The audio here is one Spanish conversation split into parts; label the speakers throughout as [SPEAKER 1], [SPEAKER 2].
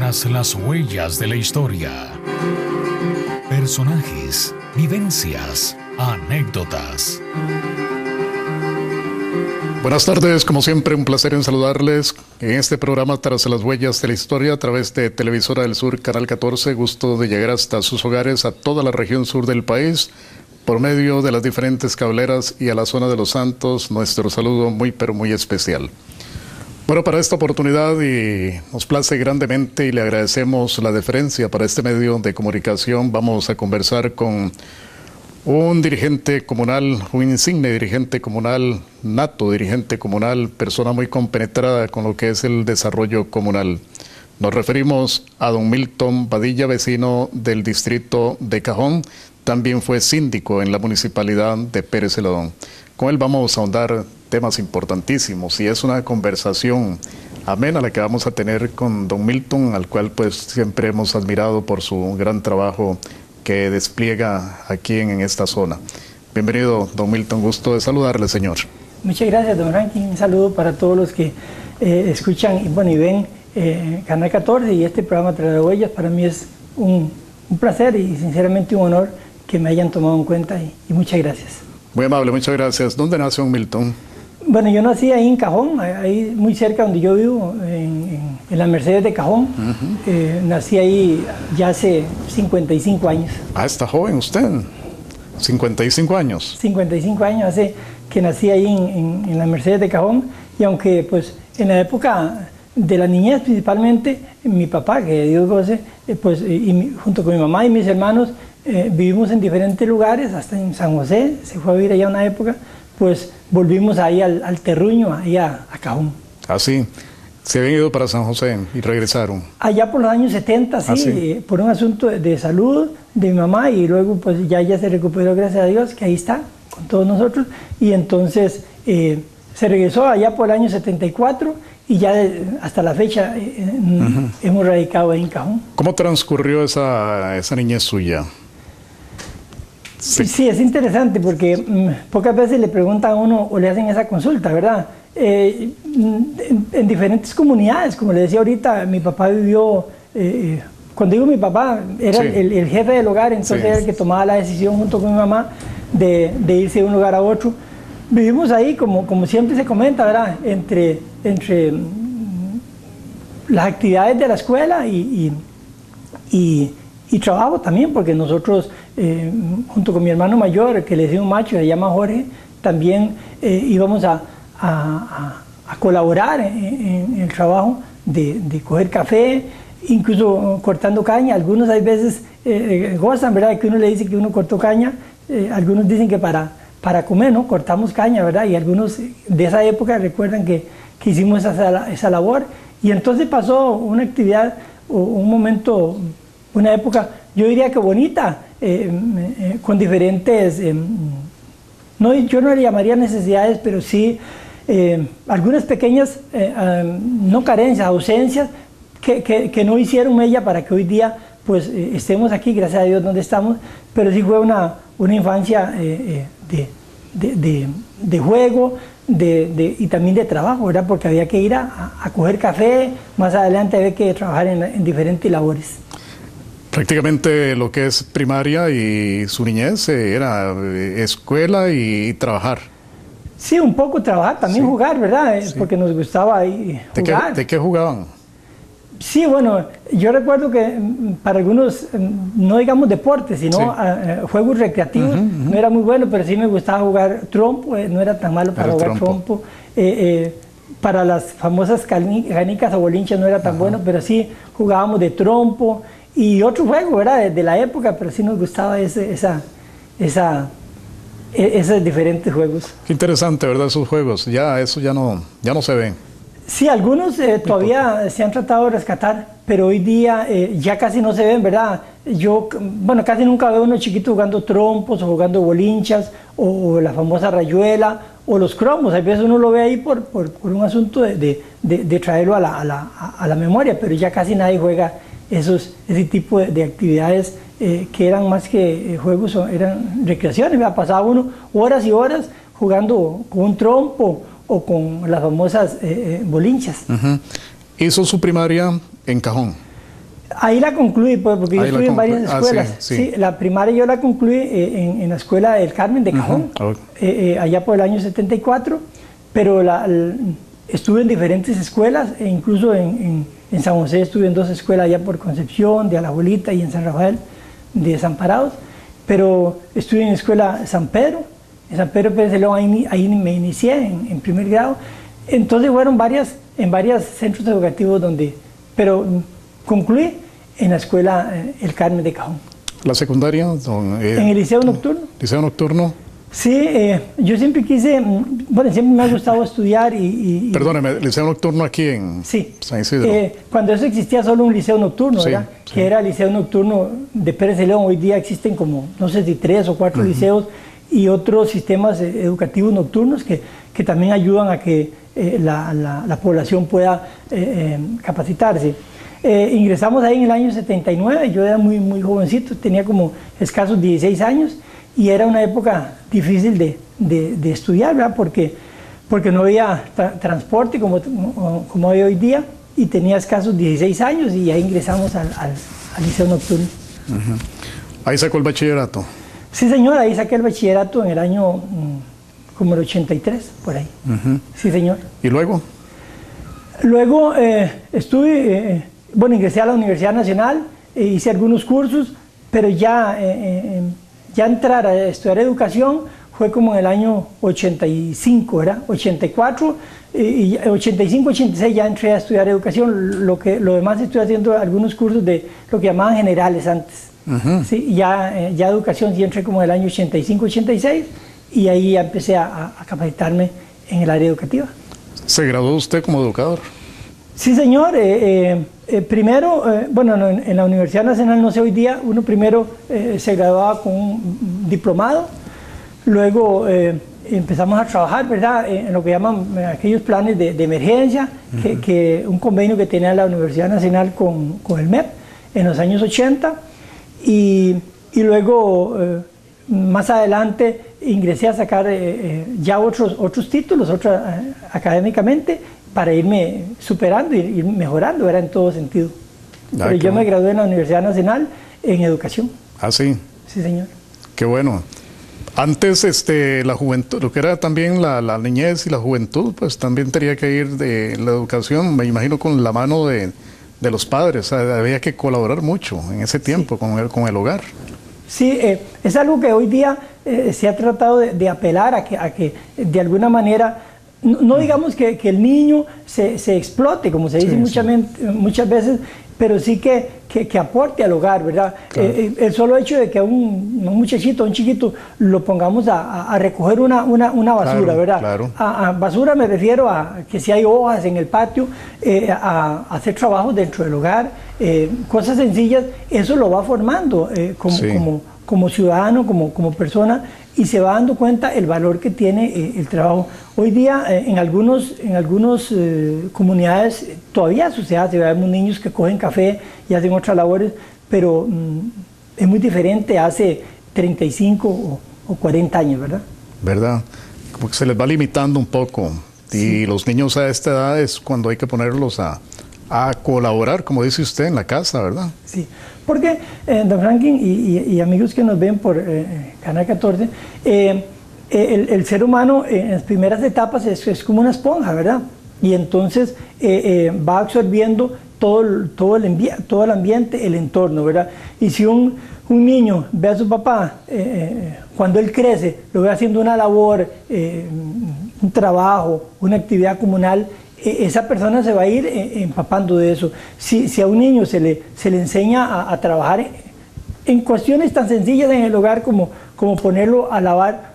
[SPEAKER 1] Tras las huellas de la historia. Personajes, vivencias, anécdotas.
[SPEAKER 2] Buenas tardes, como siempre un placer en saludarles en este programa Tras las huellas de la historia a través de Televisora del Sur, Canal 14. Gusto de llegar hasta sus hogares a toda la región sur del país por medio de las diferentes cableras y a la zona de Los Santos. Nuestro saludo muy pero muy especial. Bueno, para esta oportunidad y nos place grandemente y le agradecemos la deferencia para este medio de comunicación. Vamos a conversar con un dirigente comunal, un insigne dirigente comunal, nato dirigente comunal, persona muy compenetrada con lo que es el desarrollo comunal. Nos referimos a don Milton Padilla, vecino del distrito de Cajón. También fue síndico en la municipalidad de Pérez Celedón. Con él vamos a ahondar temas importantísimos y es una conversación amena la que vamos a tener con don Milton, al cual pues siempre hemos admirado por su gran trabajo que despliega aquí en esta zona. Bienvenido, don Milton, gusto de saludarle, señor.
[SPEAKER 3] Muchas gracias, don Ranking. Un saludo para todos los que escuchan y ven Canal 14 y este programa Tras las huellas. Para mí es un placer y sinceramente un honor que me hayan tomado en cuenta y muchas gracias.
[SPEAKER 2] Muy amable, muchas gracias. ¿Dónde nació don Milton?
[SPEAKER 3] Bueno, yo nací ahí en Cajón, ahí muy cerca donde yo vivo, en la Mercedes de Cajón. Nací ahí ya hace 55 años.
[SPEAKER 2] Ah, está joven usted. 55 años.
[SPEAKER 3] 55 años hace que nací ahí en la Mercedes de Cajón. Y aunque pues en la época de la niñez principalmente, mi papá, que Dios goce, junto con mi mamá y mis hermanos, vivimos en diferentes lugares, hasta en San José, se fue a vivir allá una época, pues volvimos ahí al terruño, ahí a Cajón.
[SPEAKER 2] Ah, sí. Se habían ido para San José y regresaron.
[SPEAKER 3] Allá por los años 70, sí,
[SPEAKER 2] sí.
[SPEAKER 3] Por un asunto de salud de mi mamá y luego pues ya ella se recuperó, gracias a Dios, que ahí está con todos nosotros. Y entonces se regresó allá por el año 74 y ya hasta la fecha hemos radicado ahí en Cajón.
[SPEAKER 2] ¿Cómo transcurrió esa niñez suya?
[SPEAKER 3] Sí, es interesante porque pocas veces le preguntan a uno o le hacen esa consulta, ¿verdad? En diferentes comunidades, como le decía ahorita, mi papá vivió, cuando digo mi papá, era
[SPEAKER 2] sí.
[SPEAKER 3] el jefe del hogar, entonces
[SPEAKER 2] sí.
[SPEAKER 3] era el que tomaba la decisión junto con mi mamá de irse de un lugar a otro. Vivimos ahí, como siempre se comenta, ¿verdad? Entre las actividades de la escuela y trabajo también, porque nosotros, junto con mi hermano mayor, que le decía un macho, se llama Jorge, también íbamos a colaborar en el trabajo de coger café, incluso cortando caña. Algunos hay veces gozan, ¿verdad?, que uno le dice que uno cortó caña, algunos dicen que para comer, ¿no?, cortamos caña, ¿verdad?, y algunos de esa época recuerdan que hicimos esa labor. Y entonces pasó una actividad, un momento, una época, yo diría que bonita, con diferentes, yo no le llamaría necesidades, pero sí algunas pequeñas, no carencias, ausencias, que no hicieron ella para que hoy día pues estemos aquí, gracias a Dios, donde estamos, pero sí fue una infancia de juego, y también de trabajo, ¿verdad? Porque había que ir a coger café, más adelante había que trabajar en diferentes labores.
[SPEAKER 2] Prácticamente lo que es primaria y su niñez era escuela y trabajar.
[SPEAKER 3] Sí, un poco trabajar, también sí. Jugar, ¿verdad? Sí. Porque nos gustaba jugar.
[SPEAKER 2] ¿De qué jugaban? Sí,
[SPEAKER 3] bueno, yo recuerdo que para algunos, no digamos deportes, sino sí. Juegos recreativos, no era muy bueno, pero sí me gustaba jugar trompo, no era tan malo para jugar trompo. Para las famosas canicas o bolinchas no era tan bueno, pero sí jugábamos de trompo. Y otro juego, ¿verdad?, de la época, pero sí nos gustaba esos diferentes juegos.
[SPEAKER 2] Qué interesante, ¿verdad?, esos juegos. Eso ya no se ven.
[SPEAKER 3] Sí, algunos todavía se han tratado de rescatar, pero hoy día ya casi no se ven, ¿verdad? Casi nunca veo a unos chiquitos jugando trompos o jugando bolinchas o la famosa rayuela o los cromos. A veces uno lo ve ahí por un asunto de traerlo a la memoria, pero ya casi nadie juega ese tipo de actividades que eran más que juegos, eran recreaciones. Pasaba uno horas y horas jugando con un trompo o con las famosas bolinchas.
[SPEAKER 2] Hizo su primaria en Cajón.
[SPEAKER 3] Ahí la concluí, pues, porque yo estuve en varias escuelas. Sí. La primaria yo la concluí en la escuela del Carmen de Cajón, allá por el año 74, pero estuve en diferentes escuelas, e incluso en San José estuve en 2 escuelas, allá por Concepción, de Alajuelita, y en San Rafael, de Desamparados, pero estuve en la escuela San Pedro, en San Pedro Pérez de León, ahí me inicié en primer grado. Entonces fueron en varios centros educativos pero concluí en la escuela El Carmen de Cajón.
[SPEAKER 2] ¿La secundaria?
[SPEAKER 3] En el liceo nocturno.
[SPEAKER 2] ¿Liceo nocturno?
[SPEAKER 3] Sí, yo siempre quise, bueno, siempre me ha gustado estudiar
[SPEAKER 2] Perdóneme, liceo nocturno aquí en San Isidro.
[SPEAKER 3] Cuando eso existía solo un liceo nocturno, ¿verdad? Sí. Que era el liceo nocturno de Pérez de León. Hoy día existen como, no sé si 3 o 4 liceos y otros sistemas educativos nocturnos que también ayudan a que la población pueda capacitarse. Ingresamos ahí en el año 79, yo era muy, muy jovencito, tenía como escasos 16 años y era una época difícil de estudiar, ¿verdad? Porque no había transporte como hay hoy día y tenía escasos 16 años y ahí ingresamos al liceo nocturno.
[SPEAKER 2] ¿Ahí sacó el bachillerato?
[SPEAKER 3] Sí, señor, ahí saqué el bachillerato en el año como el 83, por ahí. Sí, señor.
[SPEAKER 2] ¿Y luego?
[SPEAKER 3] Luego ingresé a la Universidad Nacional, hice algunos cursos, pero ya entrar a estudiar educación fue como en el año 85, ¿verdad? 84, y 85, 86 ya entré a estudiar educación, lo demás estoy haciendo algunos cursos de lo que llamaban generales antes. Sí, ya educación sí entré como en el año 85, 86 y ahí ya empecé a capacitarme en el área educativa.
[SPEAKER 2] ¿Se graduó usted como educador?
[SPEAKER 3] Sí, señor. Primero, en la Universidad Nacional, no sé hoy día, uno primero se graduaba con un diplomado, luego empezamos a trabajar, ¿verdad?, en lo que llaman aquellos planes de emergencia, que un convenio que tenía la Universidad Nacional con el MEP en los años 80, y luego más adelante ingresé a sacar ya otros títulos académicamente, para irme superando y ir mejorando, era en todo sentido. Pero yo me gradué en la Universidad Nacional en educación.
[SPEAKER 2] ¿Ah, sí?
[SPEAKER 3] Sí, señor.
[SPEAKER 2] Qué bueno. Antes, la juventud, lo que era también la niñez y la juventud, pues también tenía que ir de la educación, me imagino, con la mano de los padres. O sea, había que colaborar mucho en ese tiempo con el hogar. Sí,
[SPEAKER 3] es algo que hoy día se ha tratado de apelar a que de alguna manera, no digamos que el niño se explote, como se dice muchas veces, pero sí que aporte al hogar, ¿verdad? Claro. El solo hecho de que un muchachito, un chiquito, lo pongamos a recoger una basura, claro, ¿verdad? Claro. A basura me refiero a que si hay hojas en el patio, a hacer trabajos dentro del hogar, cosas sencillas, eso lo va formando como ciudadano, como persona, y se va dando cuenta el valor que tiene el trabajo. Hoy día en algunas comunidades todavía sucede, vemos niños que cogen café y hacen otras labores, pero es muy diferente hace 35 o 40 años, ¿verdad?
[SPEAKER 2] ¿Verdad? Como que se les va limitando un poco. Y los niños a esta edad es cuando hay que ponerlos a colaborar, como dice usted, en la casa, ¿verdad? Sí,
[SPEAKER 3] porque, don Franklin y amigos que nos ven por Canal 14, el ser humano en las primeras etapas es como una esponja, ¿verdad? Y entonces va absorbiendo todo el ambiente, el entorno, ¿verdad? Y si un niño ve a su papá, cuando él crece, lo ve haciendo una labor, un trabajo, una actividad comunal, esa persona se va a ir empapando de eso. Si a un niño se le enseña a trabajar en cuestiones tan sencillas en el hogar como ponerlo a lavar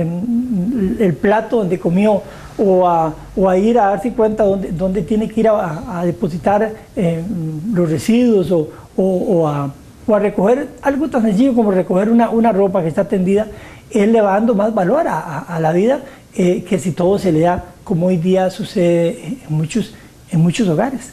[SPEAKER 3] el plato donde comió, o a ir a darse cuenta dónde tiene que ir a depositar los residuos, o a recoger algo tan sencillo como recoger una ropa que está tendida, él le va dando más valor a la vida que si todo se le da, como hoy día sucede en muchos hogares.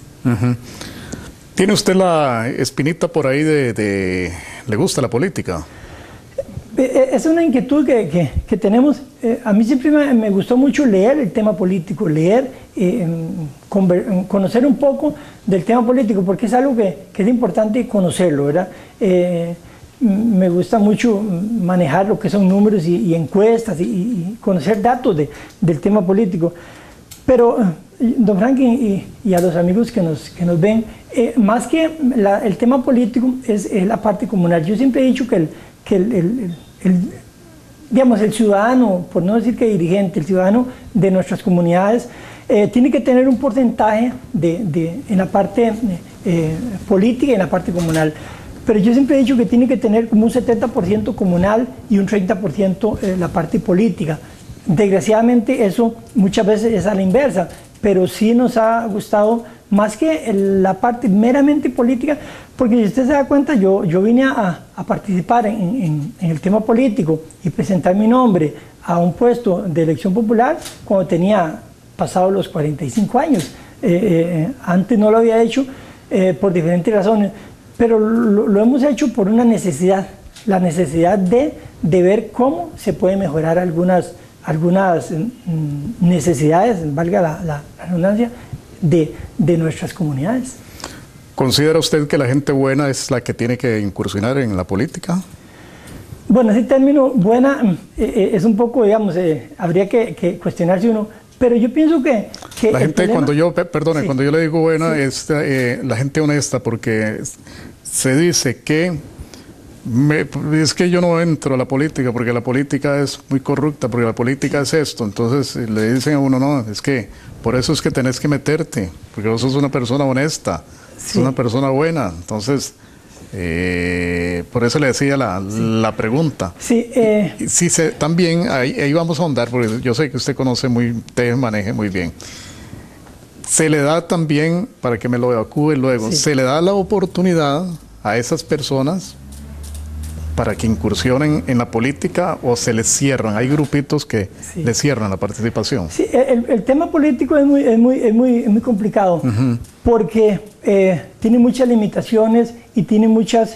[SPEAKER 2] ¿Tiene usted la espinita por ahí ¿le gusta la política?
[SPEAKER 3] Es una inquietud que tenemos. a mí siempre me gustó mucho leer el tema político, leer, conocer un poco del tema político, porque es algo que es importante conocerlo, ¿verdad? Me gusta mucho manejar lo que son números y encuestas y conocer datos del tema político. Pero, don Franklin, y a los amigos que nos ven, más que el tema político es la parte comunal. Yo siempre he dicho que digamos, el ciudadano, por no decir que dirigente, el ciudadano de nuestras comunidades, tiene que tener un porcentaje en la parte política y en la parte comunal. Pero yo siempre he dicho que tiene que tener como un 70% comunal y un 30% la parte política. Desgraciadamente eso muchas veces es a la inversa, pero sí nos ha gustado más que la parte meramente política, porque si usted se da cuenta, yo vine a participar en el tema político y presentar mi nombre a un puesto de elección popular cuando tenía pasado los 45 años. Antes no lo había hecho por diferentes razones, pero lo hemos hecho por una necesidad, la necesidad de ver cómo se puede mejorar algunas necesidades, valga la redundancia, de nuestras comunidades.
[SPEAKER 2] ¿Considera usted que la gente buena es la que tiene que incursionar en la política?
[SPEAKER 3] Bueno, ese término buena es un poco, digamos, habría que cuestionarse uno, pero yo pienso que
[SPEAKER 2] la gente,
[SPEAKER 3] problema,
[SPEAKER 2] cuando yo le digo buena,
[SPEAKER 3] sí,
[SPEAKER 2] es la gente honesta, porque se dice que es que yo no entro a la política porque la política es muy corrupta, porque la política es esto. Entonces le dicen a uno, no, es que por eso es que tenés que meterte, porque vos sos una persona honesta, sos una persona buena. Entonces, por eso le decía la pregunta.
[SPEAKER 3] Sí,
[SPEAKER 2] también ahí vamos a ahondar, porque yo sé que usted te maneje muy bien. Se le da también, para que me lo evacúe luego, se le da la oportunidad a esas personas para que incursionen en la política, o se les cierran. Hay grupitos que les cierran la participación.
[SPEAKER 3] Sí, el tema político es muy complicado, porque tiene muchas limitaciones y tiene muchas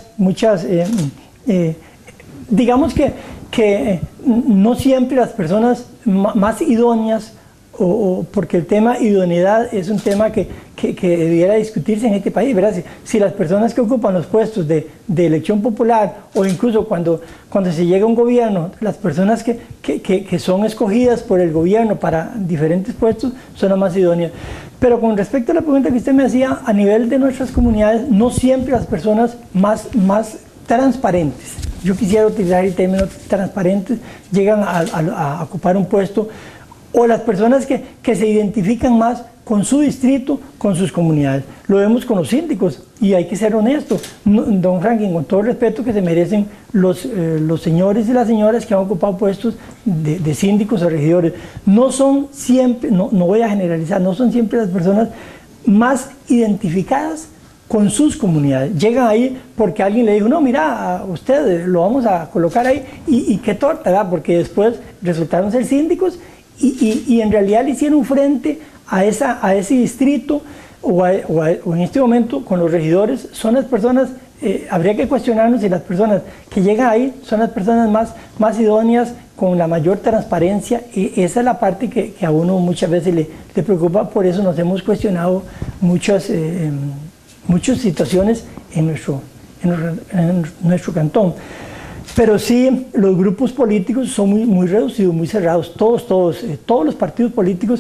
[SPEAKER 3] digamos que no siempre las personas más idóneas, o porque el tema idoneidad es un tema que debiera discutirse en este país, ¿verdad? Si las personas que ocupan los puestos de elección popular, o incluso cuando se llega a un gobierno, las personas que son escogidas por el gobierno para diferentes puestos son las más idóneas. Pero con respecto a la pregunta que usted me hacía, a nivel de nuestras comunidades, no siempre las personas más transparentes, yo quisiera utilizar el término transparentes, llegan a ocupar un puesto, o las personas que se identifican más con su distrito, con sus comunidades. Lo vemos con los síndicos, y hay que ser honestos. Don Franklin, con todo el respeto que se merecen los señores y las señoras que han ocupado puestos de síndicos o regidores, no son siempre, no voy a generalizar, no son siempre las personas más identificadas con sus comunidades. Llegan ahí porque alguien le dijo, no, mira, a usted lo vamos a colocar ahí, y qué torta, ¿verdad? Porque después resultaron ser síndicos, y en realidad le hicieron frente a ese distrito, o en este momento con los regidores. Son las personas, habría que cuestionarnos si las personas que llegan ahí son las personas más idóneas, con la mayor transparencia. Esa es la parte que a uno muchas veces le preocupa. Por eso nos hemos cuestionado muchas situaciones en nuestro cantón. Pero sí, los grupos políticos son muy reducidos, muy cerrados. Todos los partidos políticos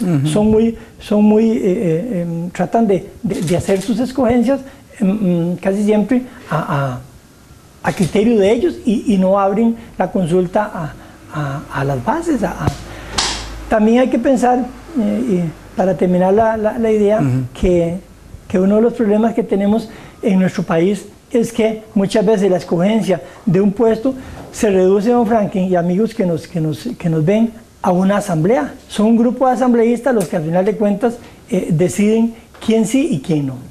[SPEAKER 3] tratan de hacer sus escogencias casi siempre a criterio de ellos, y no abren la consulta a las bases. También hay que pensar, para terminar la idea, que uno de los problemas que tenemos en nuestro país es que muchas veces la escogencia de un puesto se reduce, don Franklin, y amigos que nos ven, a una asamblea. Son un grupo de asambleístas los que al final de cuentas deciden quién sí y quién no.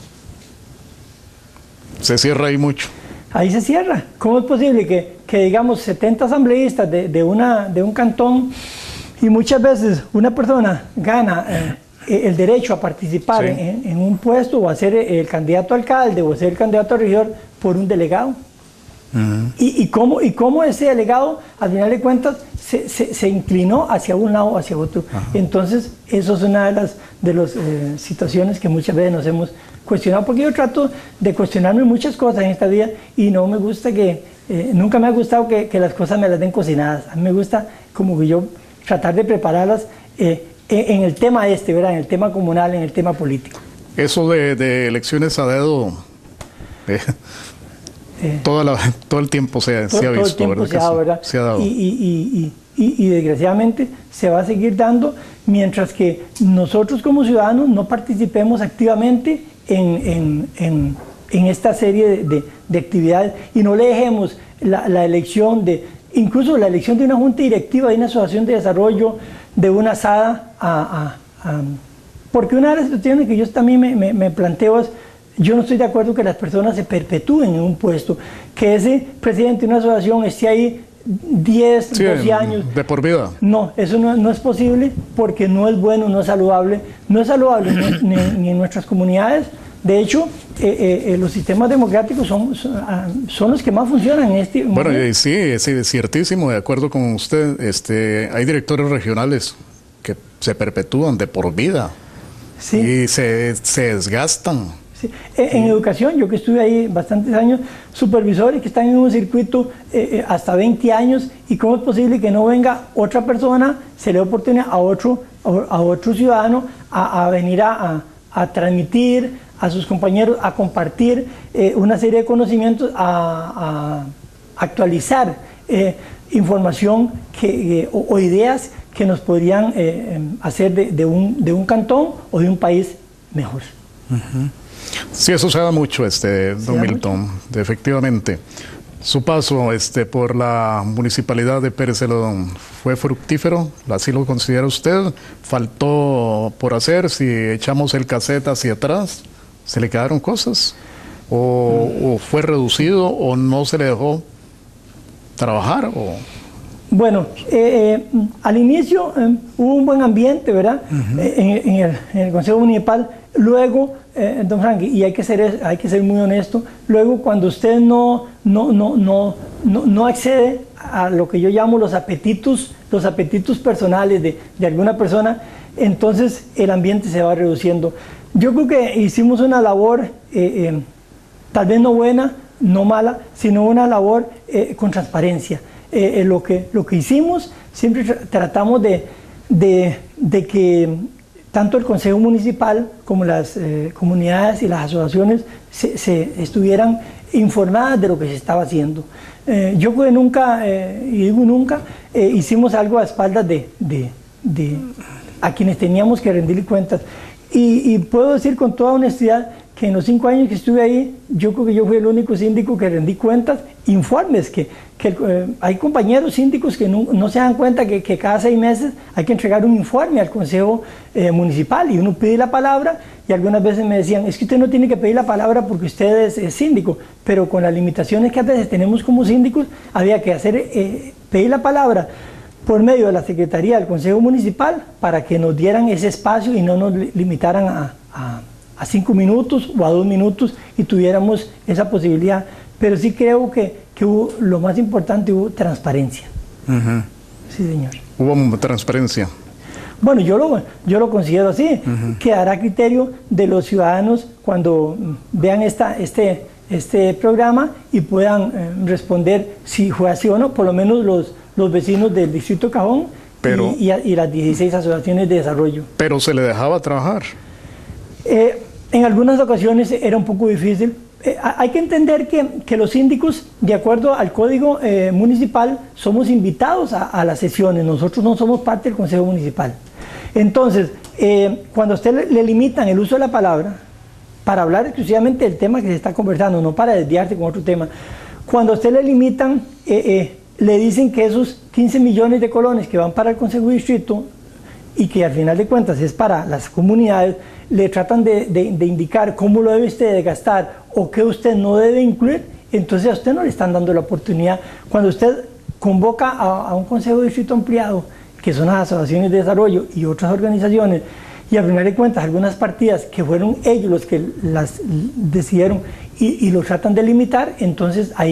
[SPEAKER 2] Se cierra ahí mucho.
[SPEAKER 3] Ahí se cierra. ¿Cómo es posible que digamos 70 asambleístas de un cantón, y muchas veces una persona gana el derecho a participar en un puesto, o a ser el candidato a alcalde, o a ser el candidato a regidor, por un delegado? y cómo ese delegado, al final de cuentas, se inclinó hacia un lado o hacia otro. Entonces, eso es una de las situaciones que muchas veces nos hemos cuestionado, porque yo trato de cuestionarme muchas cosas en esta vida y no me gusta nunca me ha gustado que las cosas me las den cocinadas. A mí me gusta como que yo tratar de prepararlas en el tema ¿verdad? En el tema comunal, en el tema político.
[SPEAKER 2] Eso de elecciones a dedo, todo el tiempo se ha visto,
[SPEAKER 3] todo el tiempo ¿verdad?
[SPEAKER 2] Se ha dado.
[SPEAKER 3] Y desgraciadamente se va a seguir dando mientras que nosotros como ciudadanos no participemos activamente en esta serie de actividades y no le dejemos la elección incluso la elección de una junta directiva, de una asociación de desarrollo, de una asada porque una de las situaciones que yo también me planteo es, yo no estoy de acuerdo que las personas se perpetúen en un puesto, que ese presidente de una asociación esté ahí 10, 12 años.
[SPEAKER 2] De por vida.
[SPEAKER 3] No, eso no es posible porque no es bueno, no es saludable ni en nuestras comunidades. De hecho, los sistemas democráticos son los que más funcionan en este momento.
[SPEAKER 2] Bueno, sí, es ciertísimo, de acuerdo con usted. Hay directores regionales que se perpetúan de por vida y se desgastan.
[SPEAKER 3] Sí. En educación, yo que estuve ahí bastantes años, supervisores que están en un circuito hasta 20 años, y cómo es posible que no venga otra persona, se le dé oportunidad a otro ciudadano a venir a transmitir a sus compañeros, a compartir una serie de conocimientos, a actualizar información o ideas que nos podrían hacer de un cantón o de un país mejor.
[SPEAKER 2] Sí, eso se da mucho, don Milton, efectivamente. Su paso por la municipalidad de Pérez Celedón fue fructífero, ¿así lo considera usted? ¿Faltó por hacer? Si echamos el cassette hacia atrás, ¿se le quedaron cosas? ¿O fue reducido o no se le dejó trabajar?
[SPEAKER 3] Bueno, al inicio hubo un buen ambiente, ¿verdad? En el Consejo Municipal. Luego, don Frankie, y hay que ser muy honesto, luego cuando usted no accede a lo que yo llamo los apetitos personales de alguna persona, entonces el ambiente se va reduciendo. Yo creo que hicimos una labor, tal vez no buena, no mala, sino una labor con transparencia. Lo que hicimos, siempre tratamos de que tanto el Consejo Municipal como las comunidades y las asociaciones se estuvieran informadas de lo que se estaba haciendo. Yo creo que nunca, y digo nunca, hicimos algo a espaldas a quienes teníamos que rendir cuentas. Y puedo decir con toda honestidad que en los 5 años que estuve ahí, yo creo que yo fui el único síndico que rendí cuentas, informes, que hay compañeros síndicos que no se dan cuenta que cada 6 meses hay que entregar un informe al Consejo Municipal, y uno pide la palabra, y algunas veces me decían, es que usted no tiene que pedir la palabra porque usted es síndico, pero con las limitaciones que a veces tenemos como síndicos, había que pedir la palabra por medio de la Secretaría del Consejo Municipal para que nos dieran ese espacio y no nos limitaran a 5 minutos o a 2 minutos y tuviéramos esa posibilidad. Pero sí creo que hubo, lo más importante, hubo transparencia. Sí, señor.
[SPEAKER 2] Hubo transparencia.
[SPEAKER 3] Bueno, yo lo considero así. Quedará a criterio de los ciudadanos cuando vean este programa y puedan responder si fue así o no, por lo menos los vecinos del Distrito Cajón y las 16 asociaciones de desarrollo.
[SPEAKER 2] Pero se le dejaba trabajar.
[SPEAKER 3] En algunas ocasiones era un poco difícil. Hay que entender que los síndicos, de acuerdo al Código Municipal, somos invitados a las sesiones. Nosotros no somos parte del Consejo Municipal. Entonces, cuando a usted le limitan el uso de la palabra, para hablar exclusivamente del tema que se está conversando, no para desviarse con otro tema, cuando a usted le limitan, le dicen que esos 15 millones de colones que van para el Consejo Distrito y que al final de cuentas es para las comunidades, le tratan de indicar cómo lo debe usted de gastar o qué usted no debe incluir, entonces a usted no le están dando la oportunidad. Cuando usted convoca a un Consejo de Distrito ampliado, que son las asociaciones de desarrollo y otras organizaciones, y al final de cuentas algunas partidas que fueron ellos los que las decidieron y lo tratan de limitar, entonces ahí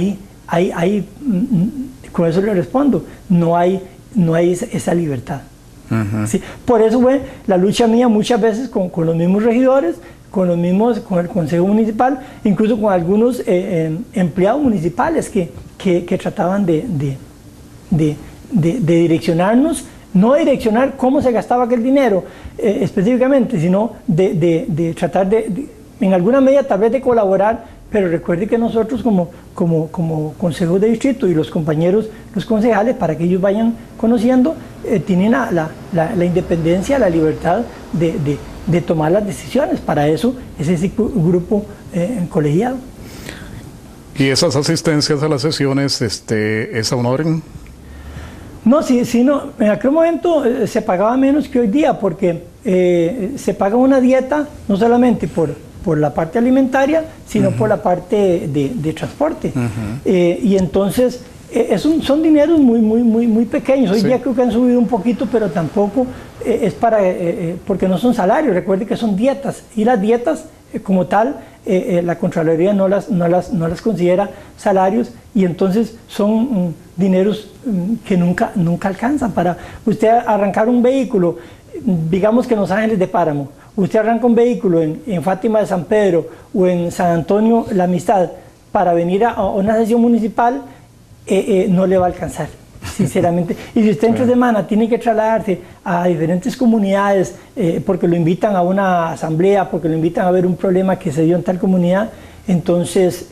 [SPEAKER 3] con eso le respondo, no hay esa libertad. ¿Sí? Por eso fue la lucha mía muchas veces con los mismos regidores, con el Consejo Municipal, incluso con algunos empleados municipales que trataban de direccionarnos, no direccionar cómo se gastaba aquel dinero específicamente, sino de tratar en alguna medida tal vez de colaborar, pero recuerde que nosotros como Consejo de Distrito y los compañeros, los concejales, para que ellos vayan conociendo, tienen la independencia, la libertad de tomar las decisiones. Para eso es ese grupo colegiado.
[SPEAKER 2] ¿Y esas asistencias a las sesiones es a un orden?
[SPEAKER 3] No, sí, no. En aquel momento se pagaba menos que hoy día, porque se paga una dieta no solamente por la parte alimentaria, sino por la parte de transporte. Y entonces son dineros muy pequeños. Hoy día creo que han subido un poquito, pero tampoco es porque no son salarios. Recuerde que son dietas, y las dietas como tal la Contraloría no las considera salarios, y entonces son dineros que nunca alcanzan para usted arrancar un vehículo, digamos que en Los Ángeles de Páramo. Usted arranca un vehículo en Fátima de San Pedro o en San Antonio La Amistad para venir a una sesión municipal, no le va a alcanzar, sinceramente. Y si usted entre semana tiene que trasladarse a diferentes comunidades porque lo invitan a una asamblea, porque lo invitan a ver un problema que se dio en tal comunidad, entonces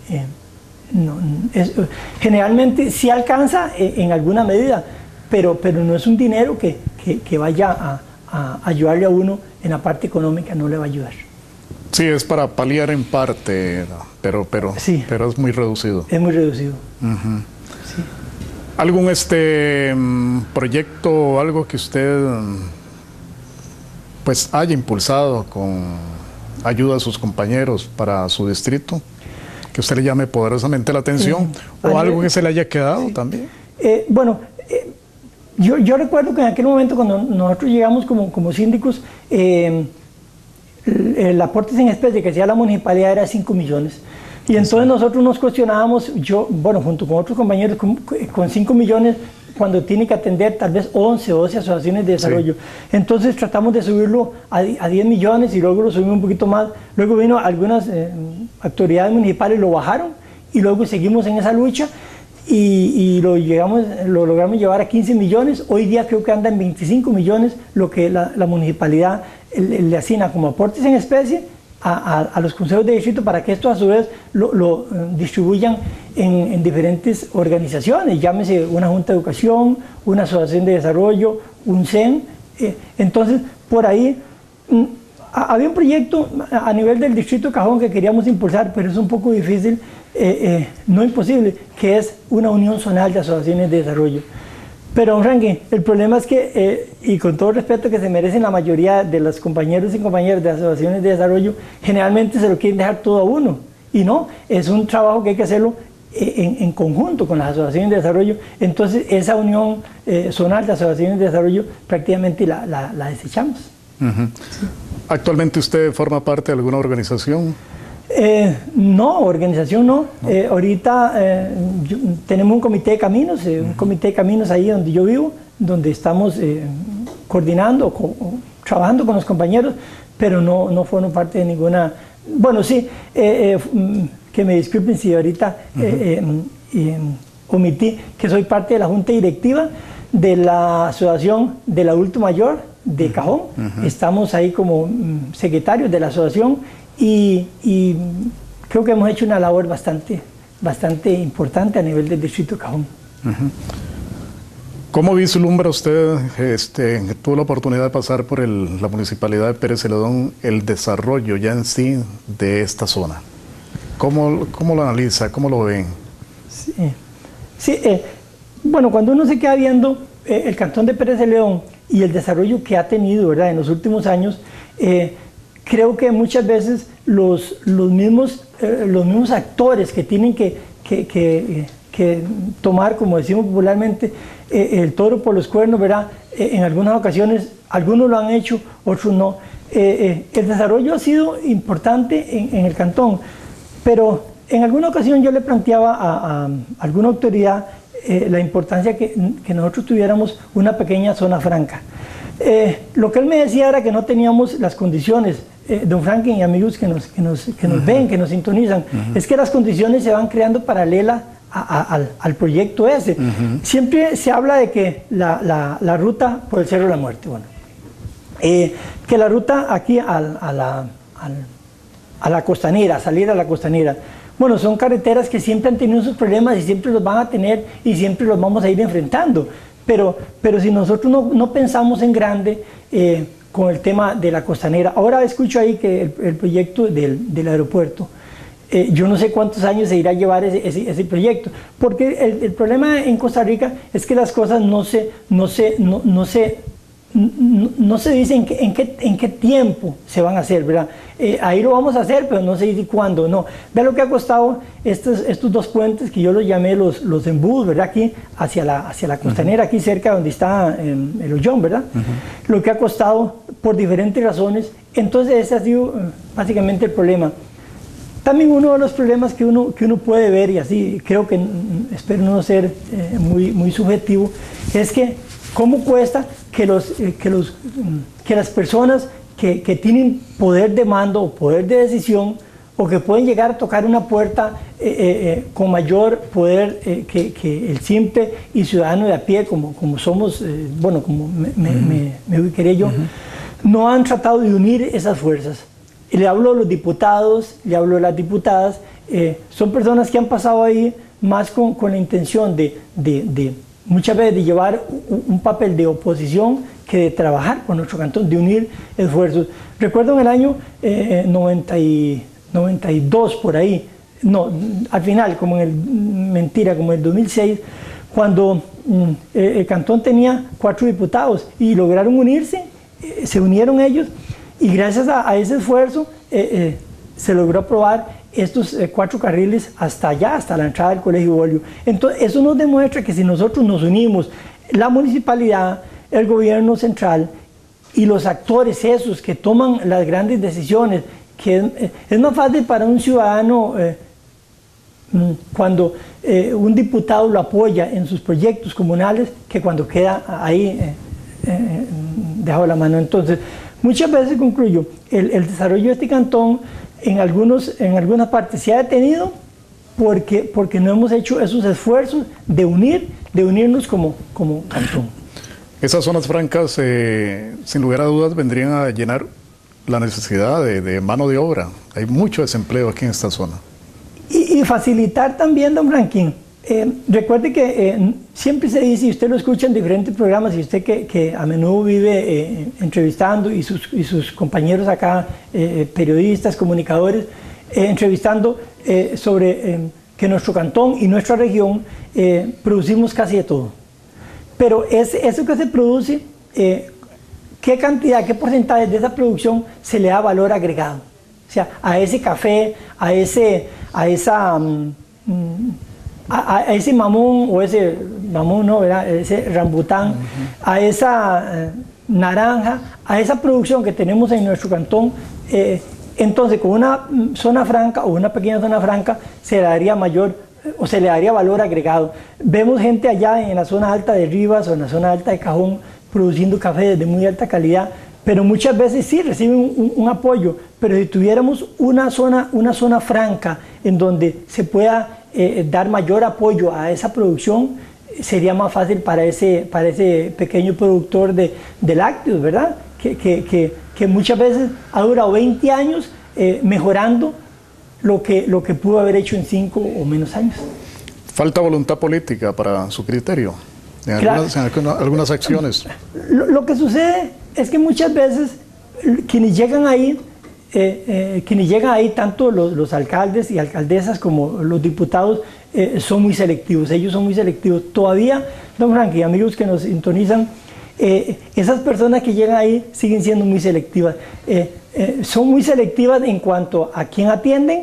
[SPEAKER 3] generalmente sí alcanza en alguna medida, pero no es un dinero que vaya a ayudarle a uno en la parte económica, no le va a ayudar.
[SPEAKER 2] Sí, es para paliar en parte, pero es muy reducido.
[SPEAKER 3] Es muy reducido. Sí.
[SPEAKER 2] ¿Algún proyecto o algo que usted pues haya impulsado con ayuda a sus compañeros para su distrito, que usted le llame poderosamente la atención, o algo que se le haya quedado también?
[SPEAKER 3] Yo recuerdo que en aquel momento, cuando nosotros llegamos como síndicos, el aporte en especie que hacía la municipalidad era 5 millones. Y entonces nosotros nos cuestionábamos, junto con otros compañeros, con 5 millones, cuando tiene que atender tal vez 11 o 12 asociaciones de desarrollo. Sí. Entonces tratamos de subirlo a 10 millones y luego lo subimos un poquito más. Luego vino algunas autoridades municipales, lo bajaron, y luego seguimos en esa lucha. Y lo logramos llevar a 15 millones. Hoy día creo que anda en 25 millones lo que la municipalidad le asigna como aportes en especie a los consejos de distrito, para que esto a su vez lo distribuyan en diferentes organizaciones, llámese una junta de educación, una asociación de desarrollo, un CEN. Entonces, por ahí había un proyecto a nivel del distrito de Cajón que queríamos impulsar, pero es un poco difícil, no imposible, que es una unión zonal de asociaciones de desarrollo. Pero, don Frankie, el problema es que, y con todo el respeto que se merecen la mayoría de los compañeros y compañeras de asociaciones de desarrollo, generalmente se lo quieren dejar todo a uno. Y no, es un trabajo que hay que hacerlo en conjunto con las asociaciones de desarrollo. Entonces, esa unión zonal de asociaciones de desarrollo prácticamente la desechamos. Sí.
[SPEAKER 2] ¿Actualmente usted forma parte de alguna organización?
[SPEAKER 3] No, organización no. Ahorita tenemos un comité de caminos, ahí donde yo vivo, donde estamos coordinando, trabajando con los compañeros, pero no formo parte de ninguna. Bueno, sí, que me disculpen si ahorita omití que soy parte de la junta directiva de la asociación del adulto mayor de Cajón. Estamos ahí como secretarios de la asociación. Y creo que hemos hecho una labor bastante importante a nivel del distrito de Cajón.
[SPEAKER 2] ¿Cómo vislumbra usted, tuvo la oportunidad de pasar por la municipalidad de Pérez Celedón, el desarrollo ya en sí de esta zona? ¿Cómo lo analiza? ¿Cómo lo ven?
[SPEAKER 3] Sí, bueno, cuando uno se queda viendo el cantón de Pérez Celedón y el desarrollo que ha tenido, ¿verdad?, en los últimos años, creo que muchas veces los mismos actores que tienen que tomar, como decimos popularmente, el toro por los cuernos, ¿verdad? En algunas ocasiones, algunos lo han hecho, otros no. El desarrollo ha sido importante en el cantón, pero En alguna ocasión yo le planteaba a alguna autoridad la importancia que nosotros tuviéramos una pequeña zona franca. Lo que él me decía era que no teníamos las condiciones, don Franklin y amigos que nos ven, que nos sintonizan, es que las condiciones se van creando paralelas al proyecto ese. Siempre se habla de que la ruta por el Cerro de la Muerte, bueno, que la ruta aquí a la costanera, salir a la costanera, bueno, son carreteras que siempre han tenido sus problemas y siempre los van a tener y siempre los vamos a ir enfrentando. Pero si nosotros no pensamos en grande con el tema de la costanera, ahora escucho ahí que el proyecto del aeropuerto, yo no sé cuántos años se irá a llevar ese proyecto, porque el problema en Costa Rica es que las cosas no se dice en qué tiempo se van a hacer, ¿verdad? Ahí lo vamos a hacer, pero no se dice cuándo, no. Vea lo que ha costado estos dos puentes que yo los llamé los embudos, ¿verdad? Aquí hacia la costanera, aquí cerca donde está el Ollón, ¿verdad? Lo que ha costado por diferentes razones. Entonces ese ha sido básicamente el problema. También uno de los problemas que uno puede ver, y así creo que espero no ser muy subjetivo, es que cómo cuesta que las personas que tienen poder de mando o poder de decisión, o que pueden llegar a tocar una puerta con mayor poder que el simple y ciudadano de a pie, como somos, bueno, como me ubicaré yo, no han tratado de unir esas fuerzas. Y le hablo de los diputados, le hablo de las diputadas, son personas que han pasado ahí más con la intención de muchas veces de llevar un papel de oposición que de trabajar con nuestro cantón, de unir esfuerzos. Recuerdo en el año 92 por ahí, no, al final, como en el 2006, cuando el cantón tenía 4 diputados y lograron unirse, se unieron ellos, y gracias a ese esfuerzo se logró aprobar estos 4 carriles hasta allá, hasta la entrada del Colegio Bolio. Entonces eso nos demuestra que si nosotros nos unimos, la municipalidad, el gobierno central y los actores esos que toman las grandes decisiones, que es más fácil para un ciudadano cuando un diputado lo apoya en sus proyectos comunales que cuando queda ahí dejado la mano. Entonces muchas veces, concluyo, el desarrollo de este cantón en algunas partes se ha detenido porque no hemos hecho esos esfuerzos de unirnos como cantón.
[SPEAKER 2] Esas zonas francas, sin lugar a dudas, vendrían a llenar la necesidad de mano de obra. Hay mucho desempleo aquí en esta zona.
[SPEAKER 3] Y facilitar también, don Franklin. Recuerde que siempre se dice, y usted lo escucha en diferentes programas, y usted que a menudo vive entrevistando, y sus compañeros acá, periodistas, comunicadores, entrevistando sobre que nuestro cantón y nuestra región producimos casi de todo. Pero eso que se produce, ¿qué cantidad, qué porcentaje de esa producción se le da valor agregado? O sea, a ese café, a ese mamón, o ese mamón, no, ¿verdad? Ese rambután, a esa naranja, a esa producción que tenemos en nuestro cantón, entonces con una zona franca o una pequeña zona franca se le daría mayor o se le daría valor agregado. Vemos gente allá en la zona alta de Rivas o en la zona alta de Cajón produciendo café de muy alta calidad, pero muchas veces sí reciben un apoyo, pero si tuviéramos una zona franca en donde se pueda dar mayor apoyo a esa producción, sería más fácil para ese pequeño productor de lácteos, ¿verdad? Que muchas veces ha durado 20 años mejorando lo que pudo haber hecho en 5 o menos años.
[SPEAKER 2] Falta voluntad política para su criterio, en algunas acciones.
[SPEAKER 3] Lo que sucede es que muchas veces quienes llegan ahí, tanto los alcaldes y alcaldesas como los diputados, son muy selectivos. Ellos son muy selectivos. Todavía, don Frank y amigos que nos sintonizan, esas personas que llegan ahí siguen siendo muy selectivas. Son muy selectivas en cuanto a quién atienden,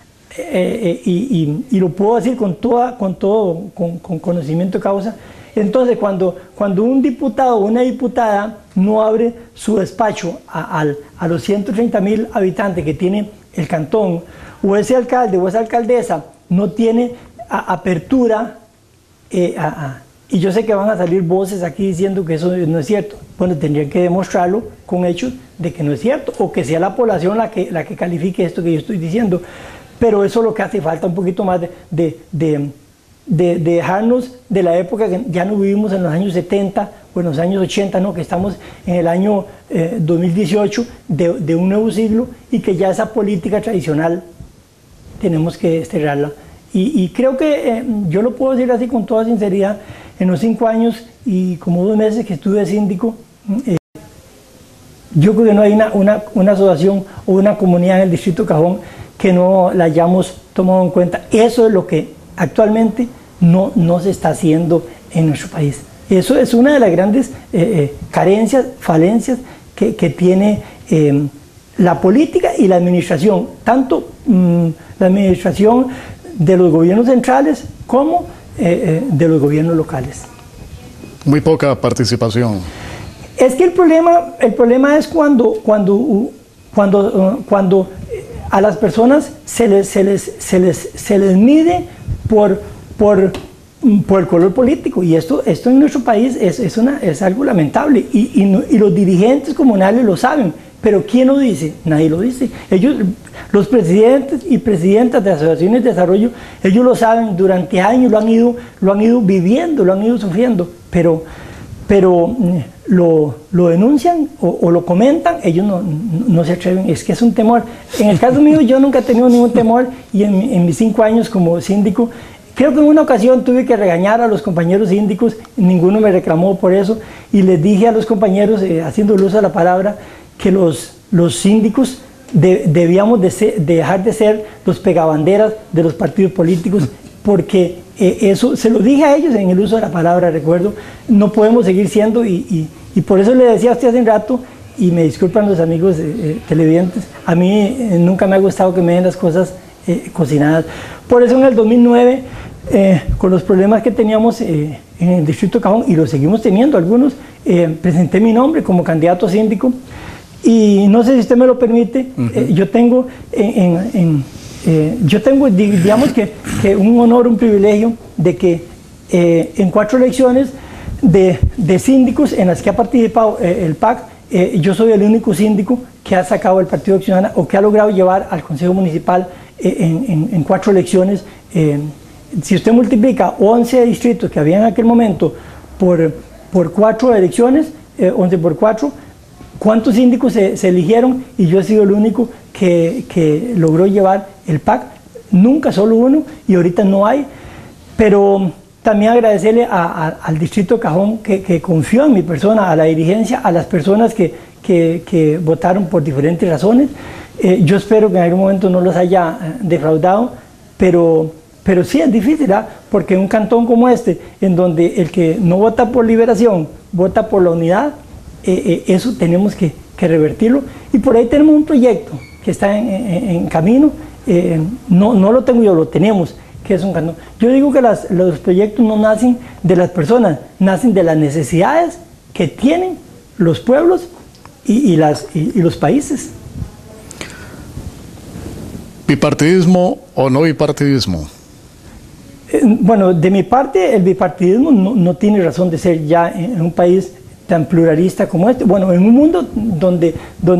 [SPEAKER 3] y lo puedo decir con conocimiento de causa. Entonces, cuando un diputado o una diputada no abre su despacho a los 130.000 habitantes que tiene el cantón, o ese alcalde o esa alcaldesa no tiene apertura, y yo sé que van a salir voces aquí diciendo que eso no es cierto. Bueno, tendrían que demostrarlo con hechos de que no es cierto, o que sea la población la que califique esto que yo estoy diciendo. Pero eso es lo que hace falta, un poquito más de dejarnos de la época que ya no vivimos en los años 70 o en los años 80, no, que estamos en el año 2018 de un nuevo siglo, y que ya esa política tradicional tenemos que desterrarla. Y creo que yo lo puedo decir así con toda sinceridad, en los 5 años y como 2 meses que estuve de síndico, yo creo que no hay una asociación o una comunidad en el distrito Cajón que no la hayamos tomado en cuenta. Eso es lo que actualmente no se está haciendo en nuestro país. Eso es una de las grandes carencias, falencias que tiene la política y la administración, tanto la administración de los gobiernos centrales como de los gobiernos locales.
[SPEAKER 2] Muy poca participación.
[SPEAKER 3] Es que el problema es cuando a las personas se les mide por el color político, y esto en nuestro país es algo lamentable, y los dirigentes comunales lo saben, pero ¿quién lo dice? Nadie lo dice. Ellos, los presidentes y presidentas de asociaciones de desarrollo, ellos lo saben, durante años lo han ido viviendo, lo han ido sufriendo, pero lo denuncian o lo comentan, ellos no se atreven. Es que es un temor. En el caso mío, yo nunca he tenido ningún temor, y en mis 5 años como síndico, creo que en una ocasión tuve que regañar a los compañeros síndicos, ninguno me reclamó por eso, y les dije a los compañeros, haciendo uso de la palabra, que los síndicos debíamos dejar de ser los pegabanderas de los partidos políticos, porque eso se lo dije a ellos en el uso de la palabra, recuerdo, no podemos seguir siendo, y por eso le decía a usted hace un rato, y me disculpan los amigos televidentes, a mí nunca me ha gustado que me den las cosas cocinadas. Por eso en el 2009, con los problemas que teníamos en el distrito Cajón, y los seguimos teniendo algunos, presenté mi nombre como candidato a síndico, y no sé si usted me lo permite, yo tengo digamos que un honor, un privilegio de que en 4 elecciones de síndicos en las que ha participado el PAC, yo soy el único síndico que ha sacado el Partido Acción Ciudadana, o que ha logrado llevar al Consejo Municipal en 4 elecciones. Si usted multiplica 11 distritos que había en aquel momento por 4 elecciones, 11 por 4, ¿cuántos síndicos se eligieron? Y yo he sido el único que logró llevar el PAC, nunca, solo uno, y ahorita no hay. Pero también agradecerle al distrito Cajón que confió en mi persona, a la dirigencia, a las personas que votaron por diferentes razones. Yo espero que en algún momento no los haya defraudado, pero sí es difícil, ¿verdad? Porque en un cantón como este, en donde el que no vota por Liberación, vota por la unidad, eso tenemos que revertirlo, y por ahí tenemos un proyecto que está en camino, no lo tengo yo, lo tenemos, que es un cantón. Yo digo que los proyectos no nacen de las personas, nacen de las necesidades que tienen los pueblos y los países.
[SPEAKER 2] ¿Bipartidismo o no bipartidismo?
[SPEAKER 3] Bueno, de mi parte, el bipartidismo no tiene razón de ser ya en un país tan pluralista como este, bueno, en un mundo donde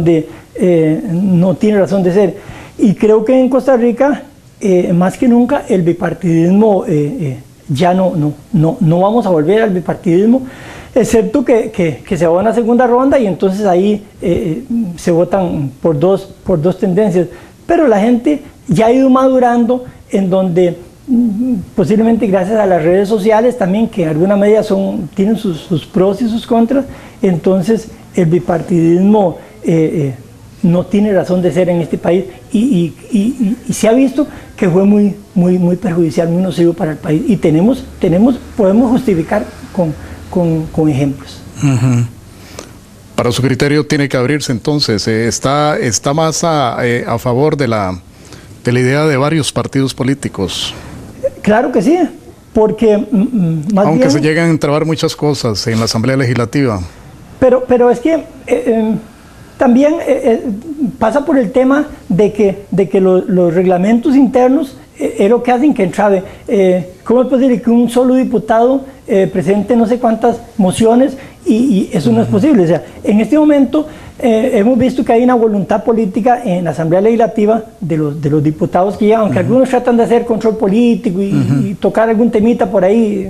[SPEAKER 3] no tiene razón de ser. Y creo que en Costa Rica, más que nunca, el bipartidismo ya no vamos a volver al bipartidismo, excepto que se va a una segunda ronda, y entonces ahí se votan por dos tendencias. Pero la gente ya ha ido madurando, en donde posiblemente gracias a las redes sociales también, que en alguna medida tienen sus pros y sus contras, entonces el bipartidismo no tiene razón de ser en este país, y se ha visto que fue muy perjudicial, muy nocivo para el país, y podemos justificar con ejemplos.
[SPEAKER 2] Para su criterio tiene que abrirse entonces, está más a favor de la idea de varios partidos políticos.
[SPEAKER 3] Claro que sí, porque
[SPEAKER 2] aunque se llegan a entrabar muchas cosas en la Asamblea Legislativa.
[SPEAKER 3] Pero es que también pasa por el tema de que los reglamentos internos es lo que hacen que entrabe. ¿Cómo es posible que un solo diputado presente no sé cuántas mociones y eso no es posible? O sea, en este momento hemos visto que hay una voluntad política en la Asamblea Legislativa de los diputados que llegan, aunque algunos tratan de hacer control político y tocar algún temita por ahí,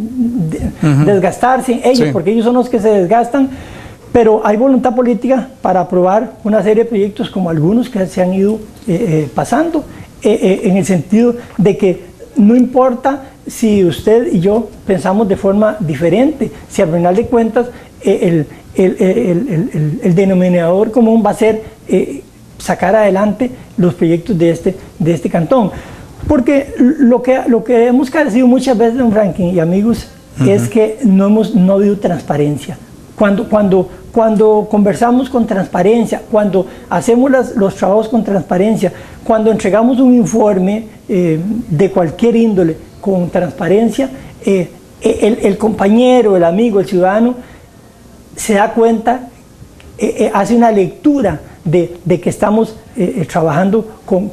[SPEAKER 3] desgastarse ellos, porque ellos son los que se desgastan, pero hay voluntad política para aprobar una serie de proyectos como algunos que se han ido pasando, en el sentido de que no importa si usted y yo pensamos de forma diferente, si al final de cuentas el denominador común va a ser sacar adelante los proyectos de este cantón. Porque lo que hemos carecido muchas veces, don Franklin y amigos, es que no ha habido transparencia. Cuando conversamos con transparencia, cuando hacemos los trabajos con transparencia, cuando entregamos un informe de cualquier índole con transparencia, el compañero, el amigo, el ciudadano se da cuenta, hace una lectura de que estamos trabajando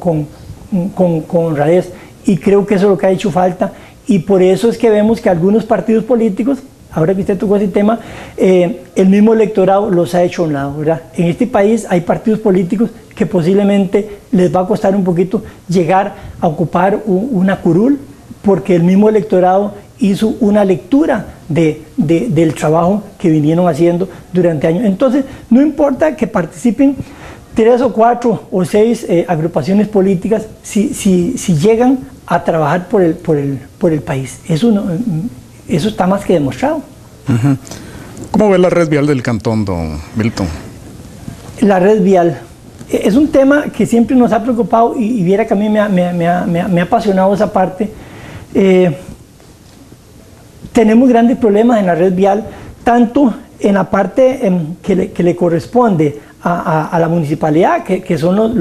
[SPEAKER 3] con honradez, y creo que eso es lo que ha hecho falta, y por eso es que vemos que algunos partidos políticos, ahora que usted tocó ese tema, el mismo electorado los ha hecho a un lado, ¿verdad? En este país hay partidos políticos que posiblemente les va a costar un poquito llegar a ocupar una curul, porque el mismo electorado hizo una lectura del trabajo que vinieron haciendo durante años. Entonces, no importa que participen 3 o 4 o 6 agrupaciones políticas, si llegan a trabajar por el país. Eso está más que demostrado.
[SPEAKER 2] ¿Cómo ve la red vial del cantón, don Milton?
[SPEAKER 3] La red vial es un tema que siempre nos ha preocupado y viera que a mí me ha apasionado esa parte. Tenemos grandes problemas en la red vial, tanto en la parte que le corresponde a la municipalidad, que son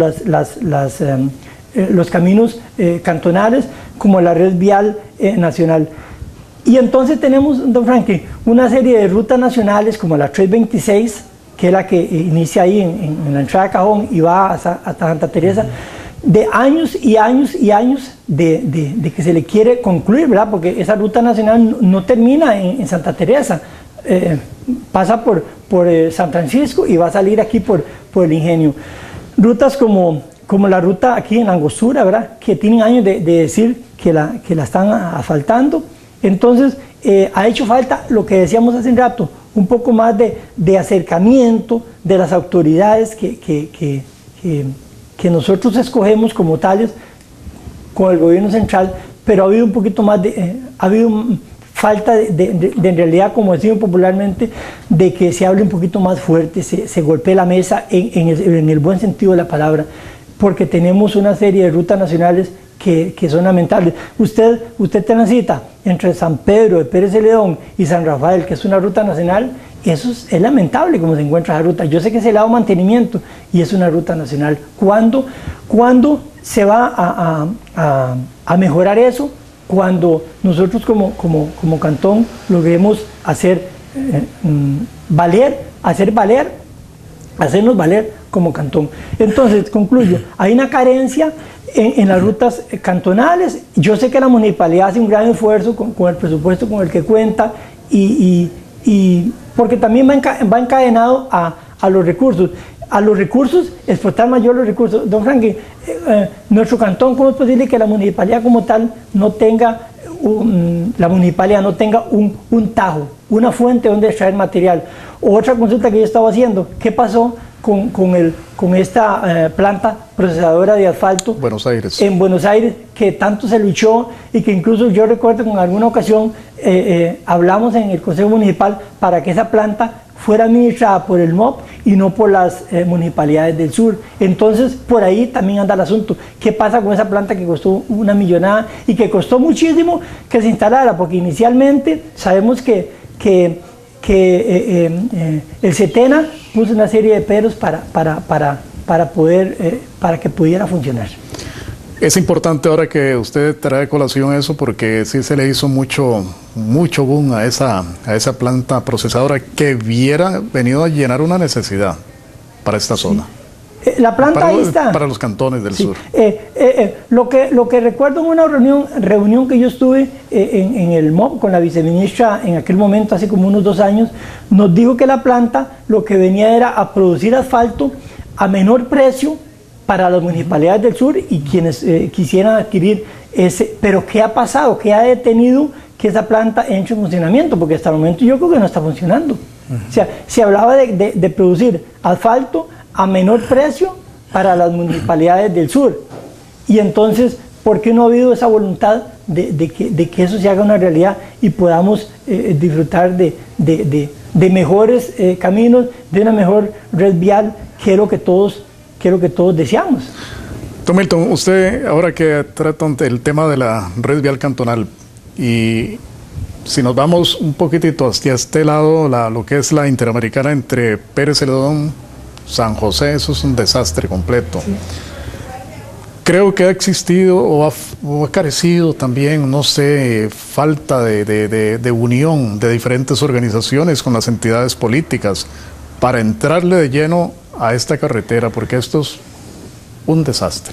[SPEAKER 3] los caminos cantonales, como la red vial nacional. Y entonces tenemos, don Franklin, una serie de rutas nacionales como la 326, que es la que inicia ahí en la entrada de Cajón y va hasta Santa Teresa, de años y años y años de que se le quiere concluir, ¿verdad? Porque esa ruta nacional no termina en Santa Teresa, pasa por San Francisco y va a salir aquí por el Ingenio. Rutas como la ruta aquí en Angostura, ¿verdad? Que tienen años de decir que la están asfaltando. Entonces, ha hecho falta lo que decíamos hace un rato, un poco más de acercamiento de las autoridades que nosotros escogemos como tales con el gobierno central, pero ha habido un poquito más ha habido falta en realidad, como decimos popularmente, de que se hable un poquito más fuerte, se golpee la mesa en el buen sentido de la palabra, porque tenemos una serie de rutas nacionales que son lamentables. Usted transita entre San Pedro de Pérez Celedón y San Rafael, que es una ruta nacional, y eso es lamentable como se encuentra esa ruta. Yo sé que se le ha dado mantenimiento y es una ruta nacional. ¿Cuándo se va a mejorar eso? Cuando nosotros como cantón logremos hacernos valer como cantón. Entonces, concluyo, hay una carencia en las rutas cantonales. Yo sé que la municipalidad hace un gran esfuerzo con el presupuesto con el que cuenta y porque también va encadenado a los recursos. A los recursos, explotar mayor los recursos. Don Franklin, nuestro cantón, ¿cómo es posible que la municipalidad como tal no tenga un tajo, una fuente donde extraer material? Otra consulta que yo estaba haciendo, ¿qué pasó con esta planta procesadora de asfalto en Buenos Aires, que tanto se luchó y que incluso yo recuerdo que en alguna ocasión hablamos en el Consejo Municipal para que esa planta fuera administrada por el MOP y no por las municipalidades del sur? Entonces, por ahí también anda el asunto. ¿Qué pasa con esa planta que costó una millonada y que costó muchísimo que se instalara? Porque inicialmente sabemos que el SETENA puso una serie de peros para que pudiera funcionar.
[SPEAKER 2] Es importante ahora que usted trae a colación eso, porque sí se le hizo mucho boom a esa planta procesadora que hubiera venido a llenar una necesidad. para esta zona.
[SPEAKER 3] La planta ahí está.
[SPEAKER 2] Para los cantones del sur.
[SPEAKER 3] Lo que recuerdo en una reunión que yo estuve en el MOB con la viceministra en aquel momento, hace como unos 2 años, nos dijo que la planta lo que venía era a producir asfalto a menor precio para las municipalidades del sur y quienes quisieran adquirir ese. Pero ¿qué ha pasado? ¿Qué ha detenido que esa planta entre en funcionamiento? Porque hasta el momento yo creo que no está funcionando. O sea, se hablaba de producir asfalto a menor precio para las municipalidades del sur. Y entonces, ¿por qué no ha habido esa voluntad de que eso se haga una realidad y podamos disfrutar de mejores caminos, de una mejor red vial, que es lo que todos deseamos?
[SPEAKER 2] Don Milton, usted ahora que trata el tema de la red vial cantonal, y si nos vamos un poquitito hacia este lado, lo que es la interamericana entre Pérez Celedón, San José, eso es un desastre completo. Sí. Creo que ha existido o ha carecido también, no sé, falta de unión de diferentes organizaciones con las entidades políticas para entrarle de lleno a esta carretera, porque esto es un desastre.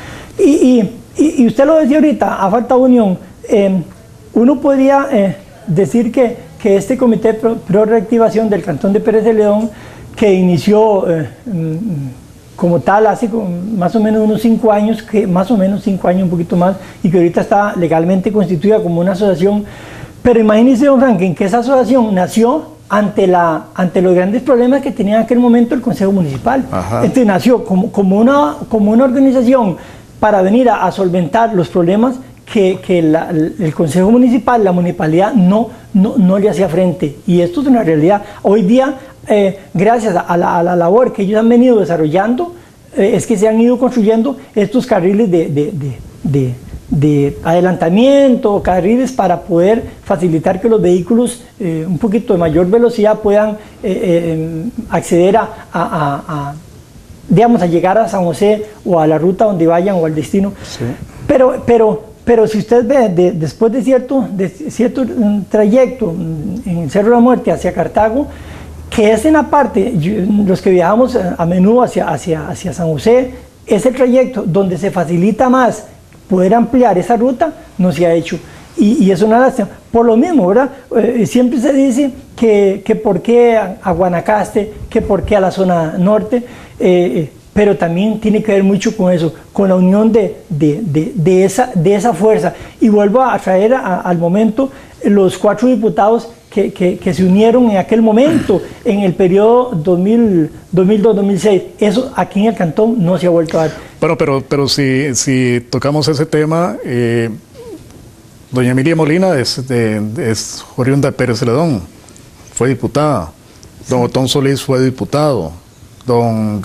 [SPEAKER 3] Y usted lo decía ahorita, a falta de unión, uno podría decir que este Comité Pro Reactivación del Cantón de Pérez Celedón, que inició como tal hace más o menos unos 5 años, un poquito más, y que ahorita está legalmente constituida como una asociación. Pero imagínese, don Franklin, que esa asociación nació ante los grandes problemas que tenía en aquel momento el Consejo Municipal.
[SPEAKER 2] Ajá.
[SPEAKER 3] Entonces nació como una organización para venir a solventar los problemas que el Consejo Municipal, la municipalidad, no le hacía frente. Y esto es una realidad. Hoy día, gracias a la labor que ellos han venido desarrollando, es que se han ido construyendo estos carriles de adelantamiento, carriles para poder facilitar que los vehículos un poquito de mayor velocidad puedan acceder digamos, a llegar a San José o a la ruta donde vayan o al destino. Sí. Pero si usted ve, después de cierto trayecto en el Cerro de la Muerte hacia Cartago, que es en la parte, los que viajamos a menudo hacia San José, es el trayecto donde se facilita más poder ampliar esa ruta, no se ha hecho. Y es una lástima. Por lo mismo, ¿verdad? Siempre se dice que por qué a Guanacaste, que por qué a la zona norte, pero también tiene que ver mucho con eso, con la unión de esa fuerza. Y vuelvo a traer al momento los 4 diputados que se unieron en aquel momento, en el periodo 2002-2006. Eso aquí en el cantón no se ha vuelto a dar.
[SPEAKER 2] Bueno, pero si tocamos ese tema, doña Emilia Molina es oriunda de Pérez Celedón, fue diputada. Don Otón Solís fue diputado. Don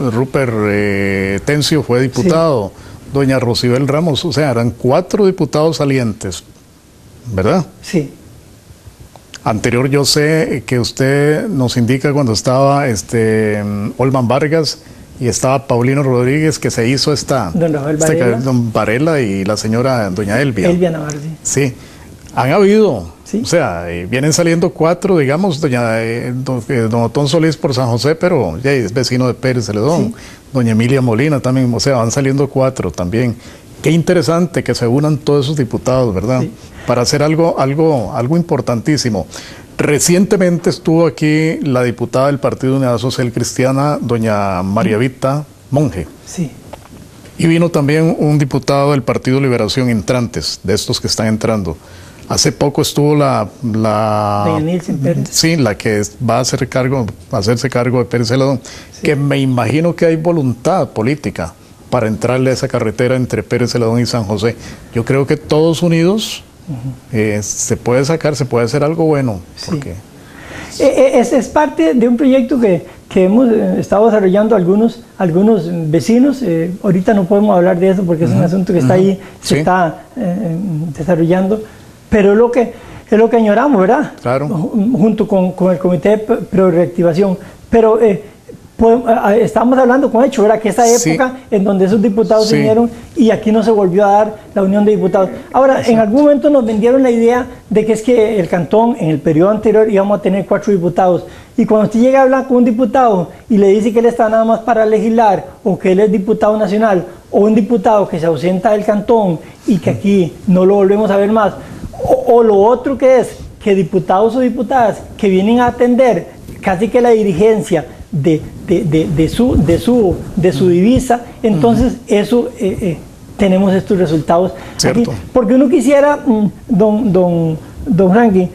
[SPEAKER 2] Rupert Tencio fue diputado. Sí. Doña Rosibel Ramos, o sea, eran 4 diputados salientes, ¿verdad?
[SPEAKER 3] Sí.
[SPEAKER 2] Anterior, yo sé que usted nos indica cuando estaba Olman Vargas y estaba Paulino Rodríguez, que se hizo don Varela y la señora doña Elvia.
[SPEAKER 3] Elvia Navarro, sí.
[SPEAKER 2] Sí, han habido,
[SPEAKER 3] ¿sí?
[SPEAKER 2] O sea, vienen saliendo 4, digamos, don Otón Solís por San José, pero ya es vecino de Pérez Celedón. Sí. Doña Emilia Molina también, o sea, van saliendo 4 también. Qué interesante que se unan todos esos diputados, ¿verdad? Sí. Para hacer algo importantísimo. Recientemente estuvo aquí la diputada del Partido de Unidad Social Cristiana, doña María Vita Monge.
[SPEAKER 3] Sí.
[SPEAKER 2] Y vino también un diputado del Partido Liberación Entrantes, de estos que están entrando. Hace poco estuvo
[SPEAKER 3] doña Nilsen Pérez.
[SPEAKER 2] Sí, la que va a hacerse cargo de Pérez Celedón, sí. Que me imagino que hay voluntad política para entrarle a esa carretera entre Pérez Celedón y San José. Yo creo que todos unidos se puede hacer algo bueno.
[SPEAKER 3] Sí. Porque es parte de un proyecto que hemos estado desarrollando algunos vecinos. Ahorita no podemos hablar de eso porque es un asunto que está ahí, se está desarrollando, pero es lo que añoramos, ¿verdad?
[SPEAKER 2] Claro.
[SPEAKER 3] Junto con el Comité Pro Reactivación. Pero Estamos hablando con hecho, ¿verdad? Que esa época en donde esos diputados se unieron y aquí no se volvió a dar la unión de diputados. Ahora, en algún momento nos vendieron la idea de que es que el cantón en el periodo anterior íbamos a tener 4 diputados. Y cuando usted llega a hablar con un diputado y le dice que él está nada más para legislar, o que él es diputado nacional, o un diputado que se ausenta del cantón y que aquí no lo volvemos a ver más, o lo otro que es que diputados o diputadas que vienen a atender casi que la dirigencia de su divisa, entonces eso tenemos estos resultados aquí. Porque uno quisiera, don Franklin,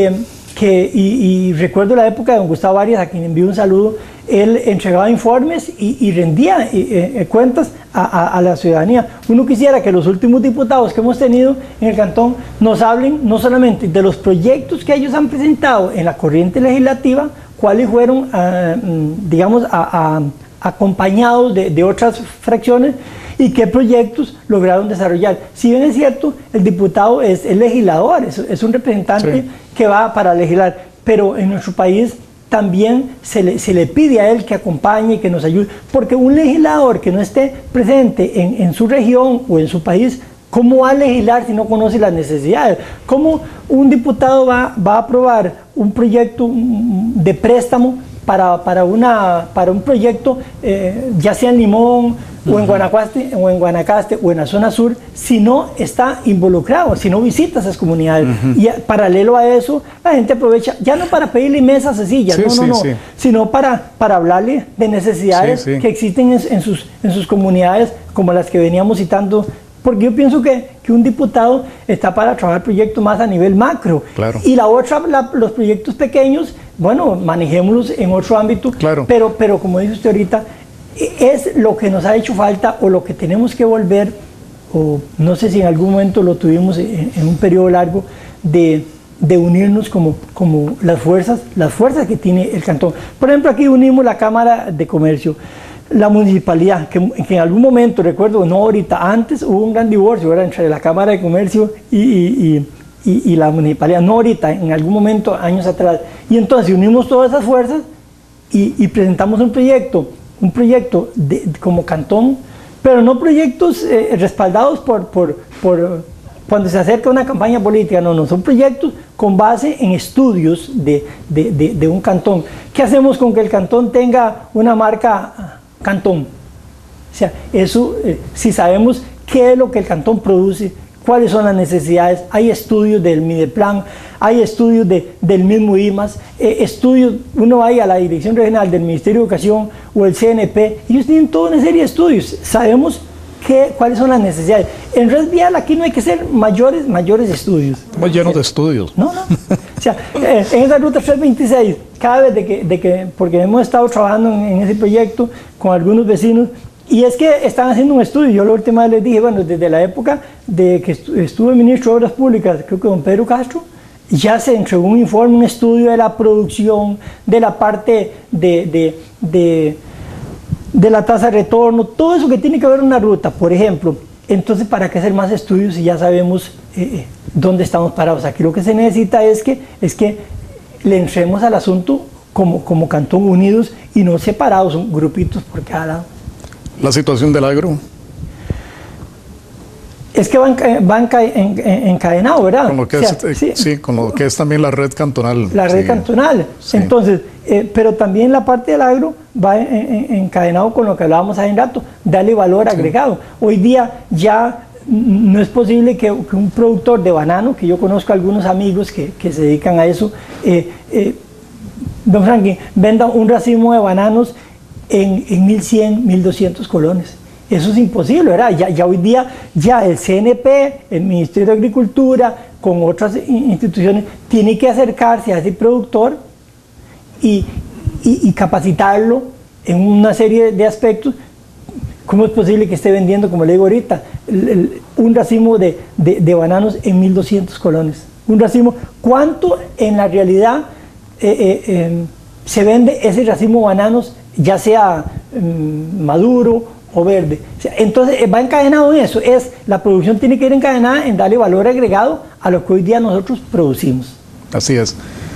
[SPEAKER 3] y recuerdo la época de don Gustavo Arias, a quien envío un saludo, él entregaba informes y rendía cuentas a la ciudadanía. Uno quisiera que los últimos diputados que hemos tenido en el cantón nos hablen no solamente de los proyectos que ellos han presentado en la corriente legislativa, cuáles fueron, digamos, acompañados de otras fracciones y qué proyectos lograron desarrollar. Si bien es cierto, el diputado es el legislador, es un representante que va para legislar, pero en nuestro país también se le pide a él que acompañe, que nos ayude, porque un legislador que no esté presente en su región o en su país, ¿cómo va a legislar si no conoce las necesidades? ¿Cómo un diputado va a aprobar un proyecto de préstamo para un proyecto, ya sea en Limón o en Guanacaste o en la zona sur, si no está involucrado, si no visita esas comunidades? Y paralelo a eso, la gente aprovecha, ya no para pedirle mesas o sillas, sino para hablarle de necesidades que existen en sus comunidades, como las que veníamos citando. Porque yo pienso que un diputado está para trabajar proyectos más a nivel macro. Y la otra, los proyectos pequeños, bueno, manejémoslos en otro ámbito. Pero como dice usted ahorita, es lo que nos ha hecho falta o lo que tenemos que volver, o no sé si en algún momento lo tuvimos en un periodo largo, de unirnos como las fuerzas que tiene el cantón. Por ejemplo, aquí unimos la Cámara de Comercio, la municipalidad, que en algún momento, recuerdo, no ahorita, antes hubo un gran divorcio, ¿verdad?, entre la Cámara de Comercio y la municipalidad, no ahorita, en algún momento, años atrás. Y entonces unimos todas esas fuerzas y presentamos un proyecto como cantón, pero no proyectos respaldados por cuando se acerca una campaña política, no, son proyectos con base en estudios de un cantón. ¿Qué hacemos con que el cantón tenga una marca cantón? O sea, eso, si sabemos qué es lo que el cantón produce, cuáles son las necesidades, hay estudios del Mideplan, hay estudios del mismo IMAS, estudios, uno va a la Dirección Regional del Ministerio de Educación o el CNP, ellos tienen toda una serie de estudios, sabemos cuáles son las necesidades. En Red Vial aquí no hay que hacer mayores estudios.
[SPEAKER 2] Estamos llenos de estudios.
[SPEAKER 3] No. O sea, en esa ruta 326, cada vez porque hemos estado trabajando en ese proyecto con algunos vecinos, y es que están haciendo un estudio. Yo la última vez les dije, bueno, desde la época de que estuve ministro de Obras Públicas, creo que don Pedro Castro, ya se entregó un informe, un estudio de la producción, de la parte de la tasa de retorno, todo eso que tiene que ver en una ruta, por ejemplo. Entonces, ¿para qué hacer más estudios si ya sabemos dónde estamos parados? Aquí lo que se necesita es que le entremos al asunto como cantón unidos y no separados, son grupitos por cada lado.
[SPEAKER 2] La situación del agro.
[SPEAKER 3] Es que van encadenado, ¿verdad?
[SPEAKER 2] Con lo que con lo que es también la red cantonal.
[SPEAKER 3] La red cantonal. Sí. Entonces, pero también la parte del agro va encadenado con lo que hablábamos hace un rato, darle valor agregado. Hoy día ya no es posible que un productor de banano, que yo conozco a algunos amigos que se dedican a eso, don Franklin, venda un racimo de bananos en 1.100, 1.200 colones. Eso es imposible, ¿verdad? Ya hoy día, ya el CNP, el Ministerio de Agricultura, con otras instituciones, tiene que acercarse a ese productor y capacitarlo en una serie de aspectos. ¿Cómo es posible que esté vendiendo, como le digo ahorita, un racimo de bananos en 1.200 colones? Un racimo, ¿cuánto en la realidad se vende ese racimo de bananos, ya sea maduro o verde? Entonces va encadenado en eso, la producción tiene que ir encadenada en darle valor agregado a lo que hoy día nosotros producimos.
[SPEAKER 2] Así es.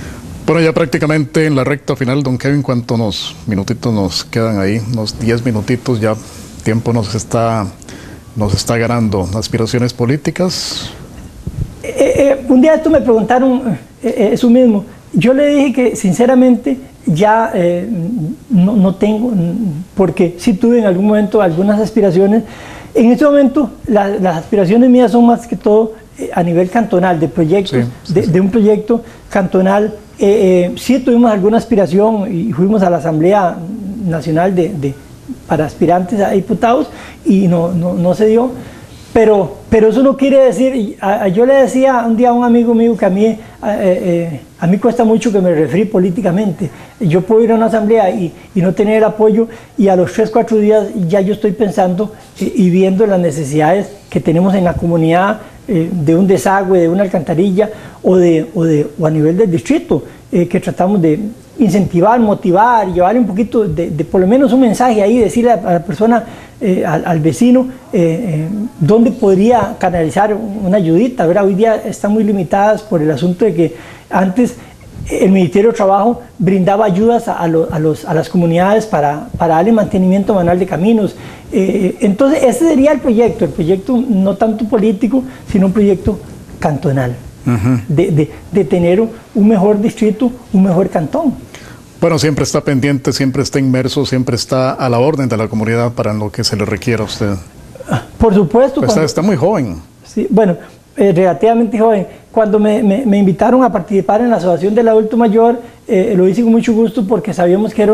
[SPEAKER 2] Bueno, ya prácticamente en la recta final, don Kevin, ¿cuántos minutitos nos quedan ahí? Unos 10 minutitos, ya tiempo nos está ganando. ¿Aspiraciones políticas?
[SPEAKER 3] Un día esto me preguntaron eso mismo. Yo le dije que sinceramente ya no tengo, porque sí tuve en algún momento algunas aspiraciones. En este momento las aspiraciones mías son más que todo a nivel cantonal, de proyectos, de un proyecto cantonal. Sí tuvimos alguna aspiración y fuimos a la Asamblea Nacional para aspirantes a diputados y no se dio. Pero eso no quiere decir, yo le decía un día a un amigo mío que a mí cuesta mucho que me refiera políticamente. Yo puedo ir a una asamblea y no tener apoyo, y a los 3 o 4 días ya yo estoy pensando y viendo las necesidades que tenemos en la comunidad, de un desagüe, de una alcantarilla o a nivel del distrito, que tratamos de incentivar, motivar, llevarle un poquito de por lo menos un mensaje ahí, decirle a la persona, al vecino, dónde podría canalizar una ayudita, ¿verdad? Hoy día están muy limitadas por el asunto de que antes el Ministerio de Trabajo brindaba ayudas a las comunidades para darle mantenimiento manual de caminos. Entonces ese sería el proyecto no tanto político, sino un proyecto cantonal, de tener un mejor distrito, un mejor cantón.
[SPEAKER 2] Bueno, siempre está pendiente, siempre está inmerso, siempre está a la orden de la comunidad para lo que se le requiera a usted.
[SPEAKER 3] Por supuesto.
[SPEAKER 2] Pues está muy joven. Sí,
[SPEAKER 3] bueno, relativamente joven. Cuando me invitaron a participar en la Asociación del Adulto Mayor, lo hice con mucho gusto porque sabíamos que era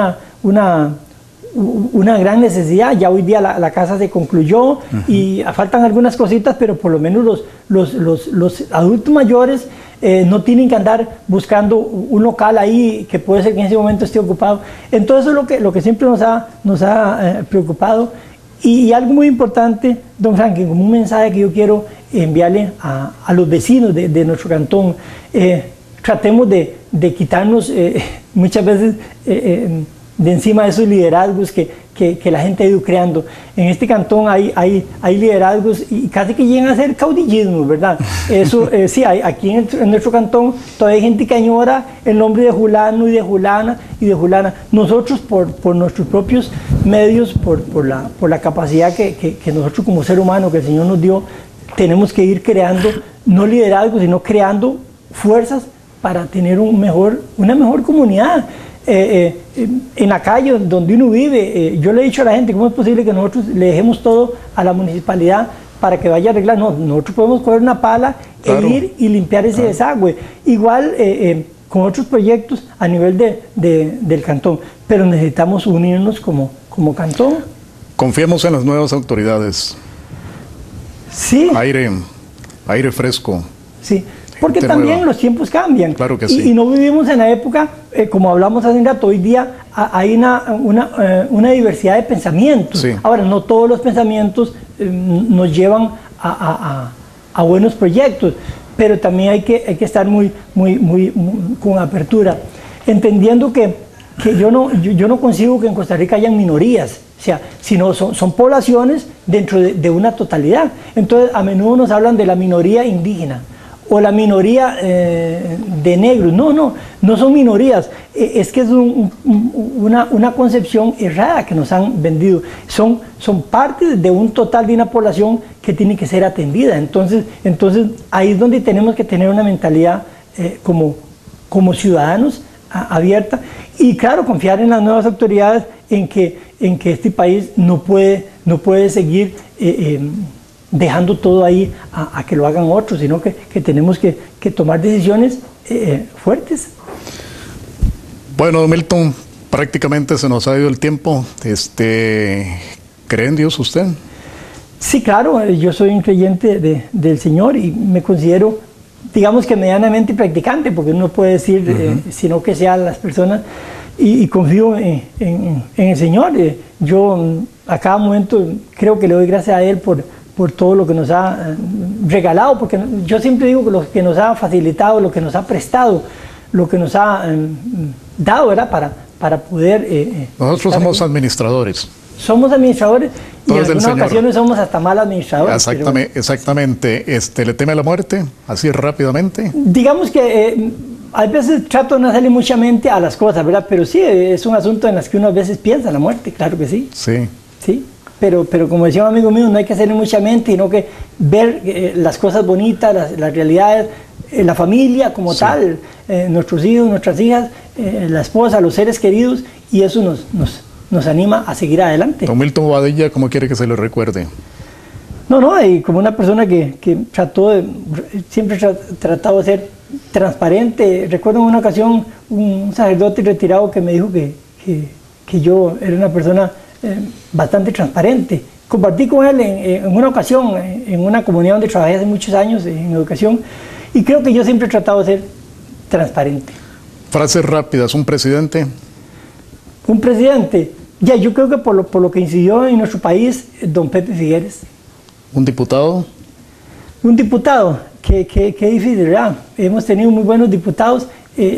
[SPEAKER 3] una gran necesidad. Ya hoy día la casa se concluyó y faltan algunas cositas, pero por lo menos los adultos mayores no tienen que andar buscando un local ahí que puede ser que en ese momento esté ocupado. Entonces eso es lo que siempre nos ha preocupado. Y algo muy importante, don Franklin, como un mensaje que yo quiero enviarle a los vecinos de nuestro cantón: tratemos de quitarnos muchas veces de encima de esos liderazgos que la gente ha ido creando. En este cantón hay liderazgos y casi que llegan a ser caudillismo, ¿verdad? Eso sí, aquí en nuestro cantón todavía hay gente que añora el nombre de fulano y de fulana y de fulana. Nosotros por nuestros propios medios, por la capacidad que nosotros como ser humano que el Señor nos dio, tenemos que ir creando no liderazgos, sino creando fuerzas para tener una mejor comunidad. En la calle donde uno vive, yo le he dicho a la gente: ¿cómo es posible que nosotros le dejemos todo a la municipalidad para que vaya a arreglar? No, nosotros podemos coger una pala, claro, e ir y limpiar ese desagüe. Igual con otros proyectos a nivel del cantón, pero necesitamos unirnos como cantón.
[SPEAKER 2] Confiemos en las nuevas autoridades.
[SPEAKER 3] Sí.
[SPEAKER 2] Aire fresco.
[SPEAKER 3] Sí. Porque también los tiempos cambian.
[SPEAKER 2] Claro que sí.
[SPEAKER 3] Y no vivimos en la época, como hablamos hace un rato, hoy día hay una diversidad de pensamientos. Sí. Ahora, no todos los pensamientos nos llevan a buenos proyectos, pero también hay que estar muy con apertura, entendiendo que yo no consigo que en Costa Rica hayan minorías, o sea, sino son poblaciones dentro de una totalidad. Entonces, a menudo nos hablan de la minoría indígena o la minoría de negros. No son minorías, es que es una concepción errada que nos han vendido. Son parte de un total de una población que tiene que ser atendida. Entonces ahí es donde tenemos que tener una mentalidad como ciudadanos abierta, y claro, confiar en las nuevas autoridades en que este país no puede seguir dejando todo ahí a que lo hagan otros, sino que tenemos que tomar decisiones fuertes.
[SPEAKER 2] Bueno, Milton, prácticamente se nos ha ido el tiempo. ¿Cree en Dios usted?
[SPEAKER 3] Sí, claro, yo soy un creyente del Señor y me considero, digamos que medianamente practicante, porque uno puede decir, sino que sean las personas, y confío en el Señor. Yo a cada momento creo que le doy gracias a Él por todo lo que nos ha regalado, porque yo siempre digo que lo que nos ha facilitado, lo que nos ha prestado, lo que nos ha dado, ¿verdad? Para poder...
[SPEAKER 2] Nosotros somos administradores.
[SPEAKER 3] Somos administradores y en algunas ocasiones somos hasta mal administradores.
[SPEAKER 2] Exactamente. ¿Le teme a la muerte? Así rápidamente.
[SPEAKER 3] Digamos que a veces trato de no hacerle mucha mente a las cosas, ¿verdad? Pero sí, es un asunto en las que uno a veces piensa en la muerte, claro que sí.
[SPEAKER 2] Sí.
[SPEAKER 3] Sí, pero como decía un amigo mío, no hay que hacerle mucha mente, sino que ver las cosas bonitas, las realidades, la familia como sí. Tal, nuestros hijos, nuestras hijas, la esposa, los seres queridos, y eso nos anima a seguir adelante.
[SPEAKER 2] Don Milton Bobadilla, ¿cómo quiere que se le recuerde?
[SPEAKER 3] No, y como una persona que siempre ha tratado de ser transparente. Recuerdo en una ocasión un sacerdote retirado que me dijo que yo era una persona bastante transparente. Compartí con él en una ocasión, en una comunidad donde trabajé hace muchos años en educación, y creo que yo siempre he tratado de ser transparente.
[SPEAKER 2] Frases rápidas, ¿un presidente?
[SPEAKER 3] Un presidente, ya, yo creo que por lo que incidió en nuestro país, don Pepe Figueres.
[SPEAKER 2] ¿Un diputado?
[SPEAKER 3] Un diputado, qué difícil, ¿verdad? Hemos tenido muy buenos diputados.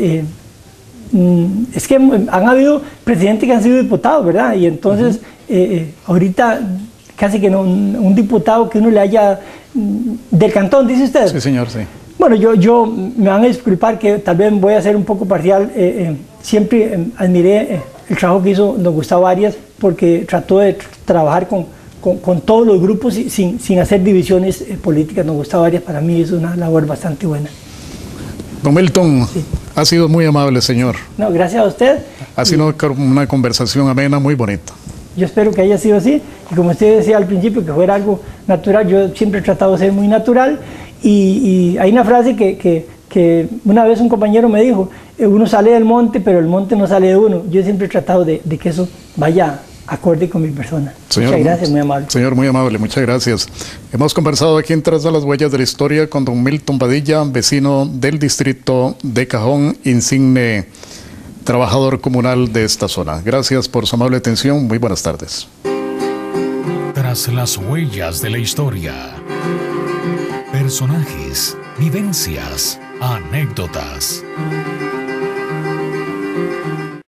[SPEAKER 3] Es que han habido presidentes que han sido diputados, ¿verdad? Y entonces, ahorita casi que no, un diputado que uno le haya... ¿Del cantón, dice usted?
[SPEAKER 2] Sí, señor, sí.
[SPEAKER 3] Bueno, yo me van a disculpar que tal vez voy a ser un poco parcial. Siempre admiré el trabajo que hizo don Gustavo Arias, porque trató de trabajar con todos los grupos sin hacer divisiones políticas. Don Gustavo Arias para mí es una labor bastante buena.
[SPEAKER 2] Don Milton, sí. Ha sido muy amable, señor.
[SPEAKER 3] No, gracias a usted.
[SPEAKER 2] Ha sido una conversación amena, muy bonita.
[SPEAKER 3] Yo espero que haya sido así, y como usted decía al principio, que fuera algo natural. Yo siempre he tratado de ser muy natural, y hay una frase que una vez un compañero me dijo: uno sale del monte, pero el monte no sale de uno. Yo siempre he tratado de que eso vaya acorde con mi persona.
[SPEAKER 2] Señor,
[SPEAKER 3] muchas gracias, muy amable.
[SPEAKER 2] Señor, muy amable, muchas gracias. Hemos conversado aquí en Tras de las Huellas de la Historia con don Milton Bobadilla, vecino del distrito de Cajón, insigne trabajador comunal de esta zona. Gracias por su amable atención, muy buenas tardes.
[SPEAKER 1] Tras las Huellas de la Historia. Personajes, vivencias, anécdotas.